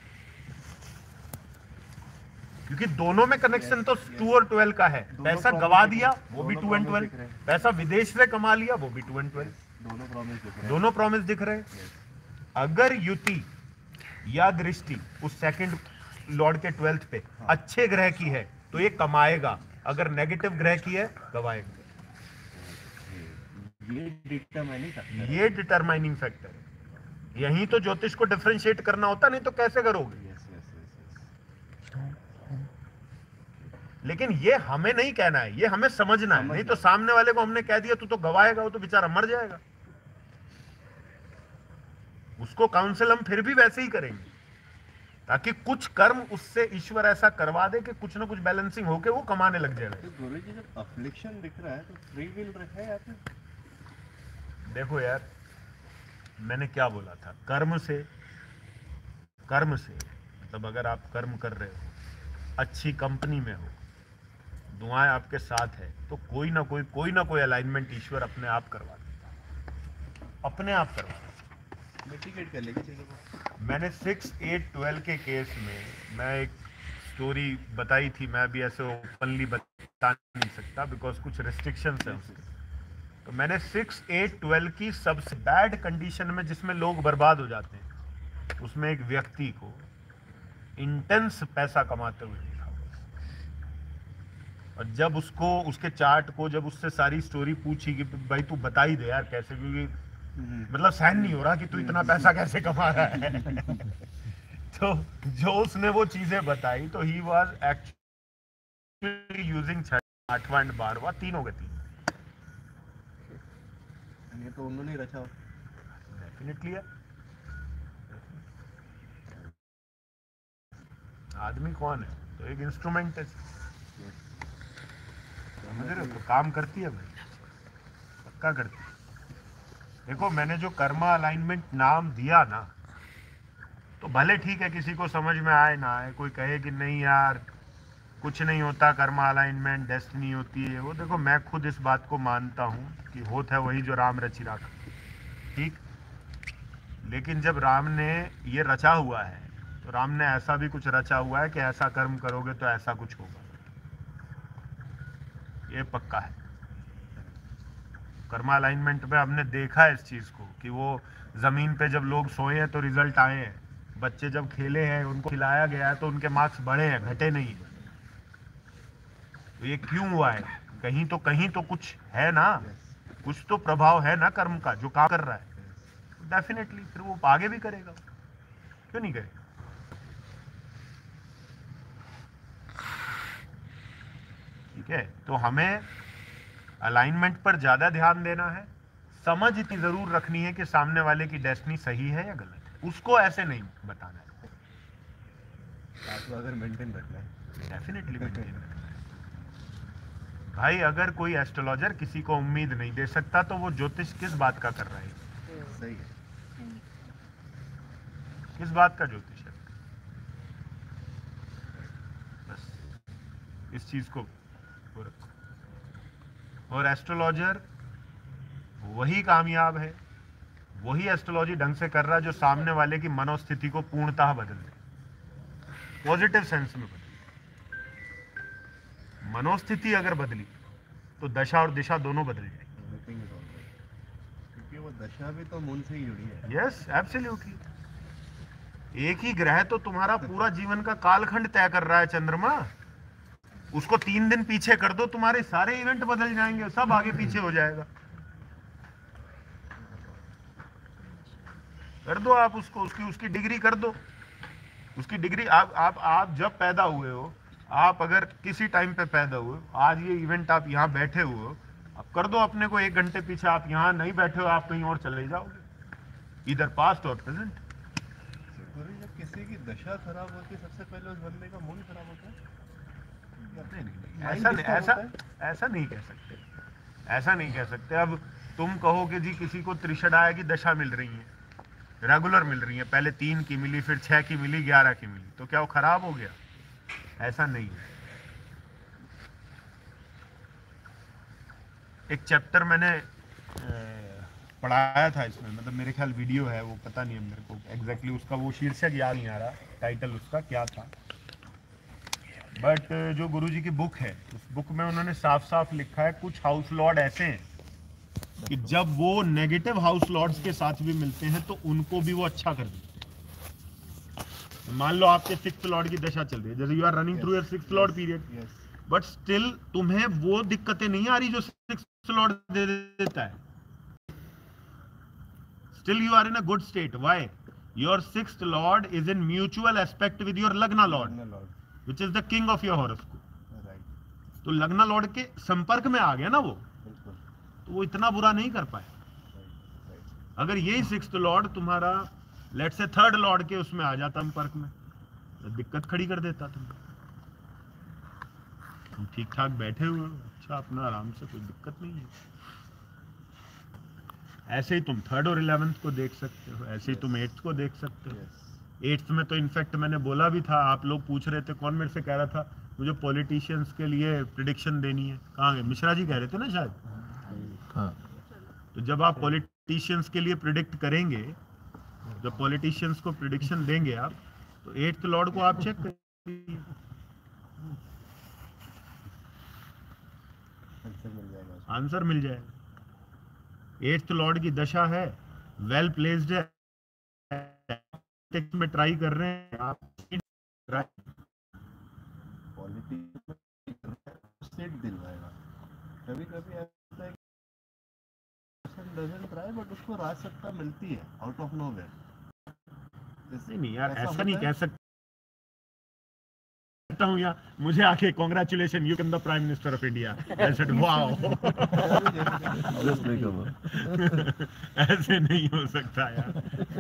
क्योंकि दोनों में कनेक्शन तो 2 और 12 का है। पैसा गवा दिया वो भी 2 and 12, पैसा विदेश से कमा लिया वो भी 2 and 12, दोनों प्रॉमिस दिख रहे हैं। अगर युति या दृष्टि उस 2nd लॉर्ड के 12th पे अच्छे ग्रह की है तो ये कमाएगा, अगर नेगेटिव ग्रह की है गवाएगा। ये डिटरमाइनिंग फैक्टर है। यही तो ज्योतिष को डिफरेंशिएट करना होता, नहीं तो कैसे करोगे? लेकिन ये हमें नहीं कहना है, ये हमें समझना है। नहीं तो सामने वाले को हमने कह दिया तू तो गवाएगा, वो तो बेचारा मर जाएगा। उसको काउंसिल हम फिर भी वैसे ही करेंगे, ताकि कुछ कर्म उससे ईश्वर ऐसा करवा दे कि कुछ ना कुछ बैलेंसिंग होके वो कमाने लग जाएगा। तो गुरुजी जब अफ्लिक्शन दिख रहा है तो फ्री विल रखा है या फिर? देखो यार, मैंने क्या बोला था, कर्म से मतलब अगर आप कर्म कर रहे हो, अच्छी कंपनी में हो, दुआएं आपके साथ है, तो कोई ना कोई अलाइनमेंट ईश्वर अपने आप करवा देगा, अपने आप करवा देगा, मिटिगेट कर लेगी चीजों को। मैंने 6, 8, 12 के केस में मैं एक स्टोरी बताई थी। मैं भी ऐसे ओपनली बता नहीं सकता बिकॉज कुछ रिस्ट्रिक्शंस है उसके। तो मैंने 6, 8, 12 की सबसे बैड कंडीशन में जिसमें लोग बर्बाद हो जाते हैं, उसमें एक व्यक्ति को इंटेंस पैसा कमाते हुए देखा। और जब उसको उसके चार्ट को जब उससे सारी स्टोरी पूछी कि भाई तू बता ही दे यार कैसे, क्योंकि मतलब सहन नहीं हो रहा कि तू इतना पैसा कैसे कमा रहा है। तो जो उसने वो चीजें बताई, तो ही वाज एक्चुअली यूजिंग 8वां एंड 12वां, 3 हो गए 3। ये तो उन्होंने ही रचा। डेफिनेटली है। आदमी कौन है? तो एक इंस्ट्रूमेंट है, समझ रहे हो? तो काम करती है भाई, पक्का करती है। देखो मैंने जो कर्मा अलाइनमेंट नाम दिया ना, तो भले ठीक है किसी को समझ में आए ना आए, कोई कहे कि नहीं यार कुछ नहीं होता, कर्मा अलाइनमेंट डेस्टिनी होती है, वो देखो मैं खुद इस बात को मानता हूँ कि होता है वही जो राम रचि राखा, ठीक। लेकिन जब राम ने ये रचा हुआ है तो राम ने ऐसा भी कुछ रचा हुआ है कि ऐसा कर्म करोगे तो ऐसा कुछ होगा, ये पक्का है। कर्मा अलाइनमेंट में हमने देखा है इस चीज को कि वो जमीन पे जब लोग सोए हैं तो रिजल्ट आए हैं, बच्चे जब खेले हैं उनको खिलाया गया है तो उनके मार्क्स बढ़े हैं, घटे नहीं। तो ये क्यों हुआ है? कहीं तो कुछ है ना, कुछ तो प्रभाव है ना कर्म का जो काम कर रहा है, डेफिनेटली फिर वो आगे भी करेगा, क्यों नहीं करेगा। ठीक है, तो हमें अलाइनमेंट पर ज्यादा ध्यान देना है, समझ इतनी जरूर रखनी है कि सामने वाले की डेस्टिनी सही है या गलत है, उसको ऐसे नहीं बताना है। आपको अगर मेंटेन रखना है, डेफिनेटली मेंटेन रखना है भाई। अगर कोई एस्ट्रोलॉजर किसी को उम्मीद नहीं दे सकता तो वो ज्योतिष किस बात का कर रहा है? सही है। किस बात का ज्योतिष है? बस इस चीज को रखो। और एस्ट्रोलॉजर वही कामयाब है, वही एस्ट्रोलॉजी ढंग से कर रहा है जो सामने वाले की मनोस्थिति को पूर्णतः बदल दे, पॉजिटिव सेंस में बदल। मनोस्थिति अगर बदली तो दशा और दिशा दोनों बदल जाएगी। क्योंकि वो दशा भी तो मून से ही जुड़ी है। Yes absolutely. एक ही ग्रह तो तुम्हारा पूरा जीवन का कालखंड तय कर रहा है, चंद्रमा। उसको 3 दिन पीछे कर दो, तुम्हारे सारे इवेंट बदल जाएंगे, सब आगे पीछे हो जाएगा। कर दो आप उसको, उसकी डिग्री कर दो, उसकी डिग्री। आप जब पैदा हुए हो, आप अगर किसी टाइम पे पैदा हुए, आज ये इवेंट आप यहाँ बैठे हुए हो, आप कर दो अपने को 1 घंटे पीछे। आप यहाँ नहीं बैठे हो, आप कहीं और चले जाओगे, इधर पास्ट और प्रेजेंट। गुरु जब किसी की दशा खराब होती है सबसे पहले उस बंदे का मूड खराब होता है। ऐसा नहीं कह सकते, ऐसा नहीं कह सकते। अब तुम कहो कि जी किसी को त्रिषदाय की दशा मिल रही है, रेगुलर मिल रही है, पहले 3 की मिली, फिर 6 की मिली, 11 की मिली, तो क्या वो खराब हो गया? ऐसा नहीं है। एक चैप्टर मैंने पढ़ाया था इसमें, मतलब मेरे ख्याल वीडियो है वो, पता नहीं है मेरे को एग्जैक्टली उसका वो शीर्षक याद नहीं आ रहा, टाइटल उसका क्या था, बट जो गुरुजी की बुक है उस बुक में उन्होंने साफ साफ लिखा है कुछ हाउस लॉर्ड ऐसे हैं कि जब वो नेगेटिव हाउस लॉर्ड्स के साथ भी मिलते हैं तो उनको भी वो अच्छा कर देते हैं। मान लो आपके 6th लॉर्ड की दशा चल रही है, जैसे you are running through your 6th lord period, but still तुम्हें वो दिक्कतें नहीं आ रही जो 6th लॉर्ड दे देता है। Still you are in a good state. Why? Your 6th lord is in mutual aspect with your Lagna lord, which is the king of your horoscope. तो लग्ना लॉर्ड के संपर्क में आ गया ना वो, तो वो इतना बुरा नहीं कर पाए। अगर यही 6th लॉर्ड तुम्हारा लेट्स से 3rd लॉर्ड के उसमें आ जाता संपर्क में, तो दिक्कत खड़ी कर देता तुम ठीक ठाक बैठे हुए हो, अच्छा अपना आराम से, कोई दिक्कत नहीं है। ऐसे ही तुम 3rd और 11th को देख सकते हो, ऐसे ही तुम 8th को देख सकते हो। 8th में तो इनफैक्ट मैंने बोला भी था, आप लोग पूछ रहे थे, कौन मेरे से कह रहा था मुझे पॉलिटिशियंस के लिए प्रिडिक्शन देनी है, कहाँ गए मिश्रा जी कह रहे थे ना शायद। हाँ, तो जब आप पॉलिटिशियंस के लिए प्रिडिक्ट करेंगे, जब पॉलिटिशियंस को प्रिडिक्शन देंगे आप, तो 8th लॉर्ड को आप चेक करिए, आंसर मिल जाएगा। 8th लॉर्ड की दशा है, वेल प्लेस्ड है, में ट्राई कर रहे हैं आप, स्टेट दिलवाएगा। कभी-कभी ऐसा है डजंट ट्राई, बट उसको राज सत्ता मिलती है आउट ऑफ नोवेयर। नहीं यार, ऐसा नहीं कह सकते सकता हूँ यहाँ, मुझे आके congratulation you can the prime minister of India, I said wow. ऐसे नहीं हो सकता यार।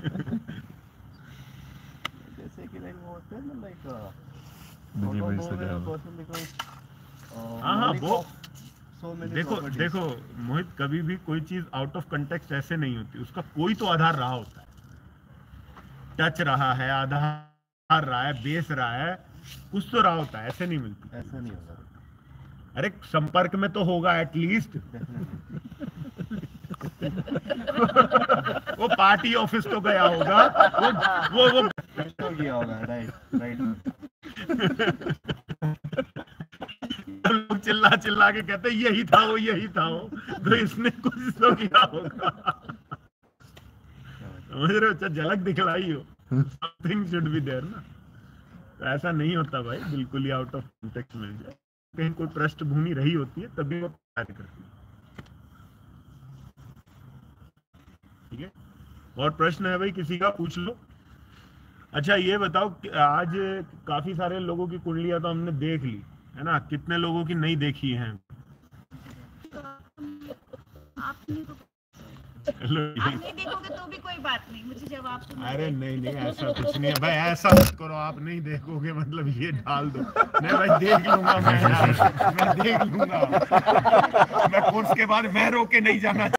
जैसे कि लाइक वो होता है ना लाइक मुझे वही से क्या पर्सन बिकॉज़ हाँ वो so many देखो properties. देखो मोहित, कभी भी कोई चीज आउट ऑफ कंटेक्स्ट ऐसे नहीं होती, उसका कोई तो आधार रहा होता है, टच रहा है, आधार रहा है, बेस रहा है, कुछ तो रहा होता है, ऐसे नहीं मिलती। ऐसा नहीं होगा अरे संपर्क में तो होगा एटलीस्ट। वो पार्टी ऑफिस तो गया होगा, वो तो गया होगा, राइट राइट। लोग चिल्ला चिल्ला के कहते यही था वो, यही था वो, तो इसने कुछ तो किया होगा। समझ रहे हो, अच्छा झलक दिखलाई हो, समथिंग शुड बी देयर ना। तो ऐसा नहीं होता भाई, बिल्कुल ही आउट ऑफ कॉन्टेक्स्ट मिल जाए, कहीं कोई पृष्ठभूमि रही होती है तभी वो कार्य करती है। ठीक है, और प्रश्न है भाई किसी का, पूछ लो। अच्छा ये बताओ कि आज काफी सारे लोगों की कुंडलियां तो हमने देख ली है ना, कितने लोगों की नहीं देखी हैं? चलो आप नहीं देखोगे तो भी कोई बात नहीं, मुझे जवाब तो अरे नहीं ऐसा कुछ नहीं है भाई, ऐसा मत करो, आप नहीं देखोगे मतलब ये डाल दो। नहीं भाई देख लूंगा मैं देख लूंगा। मैं कोर्स के बाद मैं रोके नहीं जाना।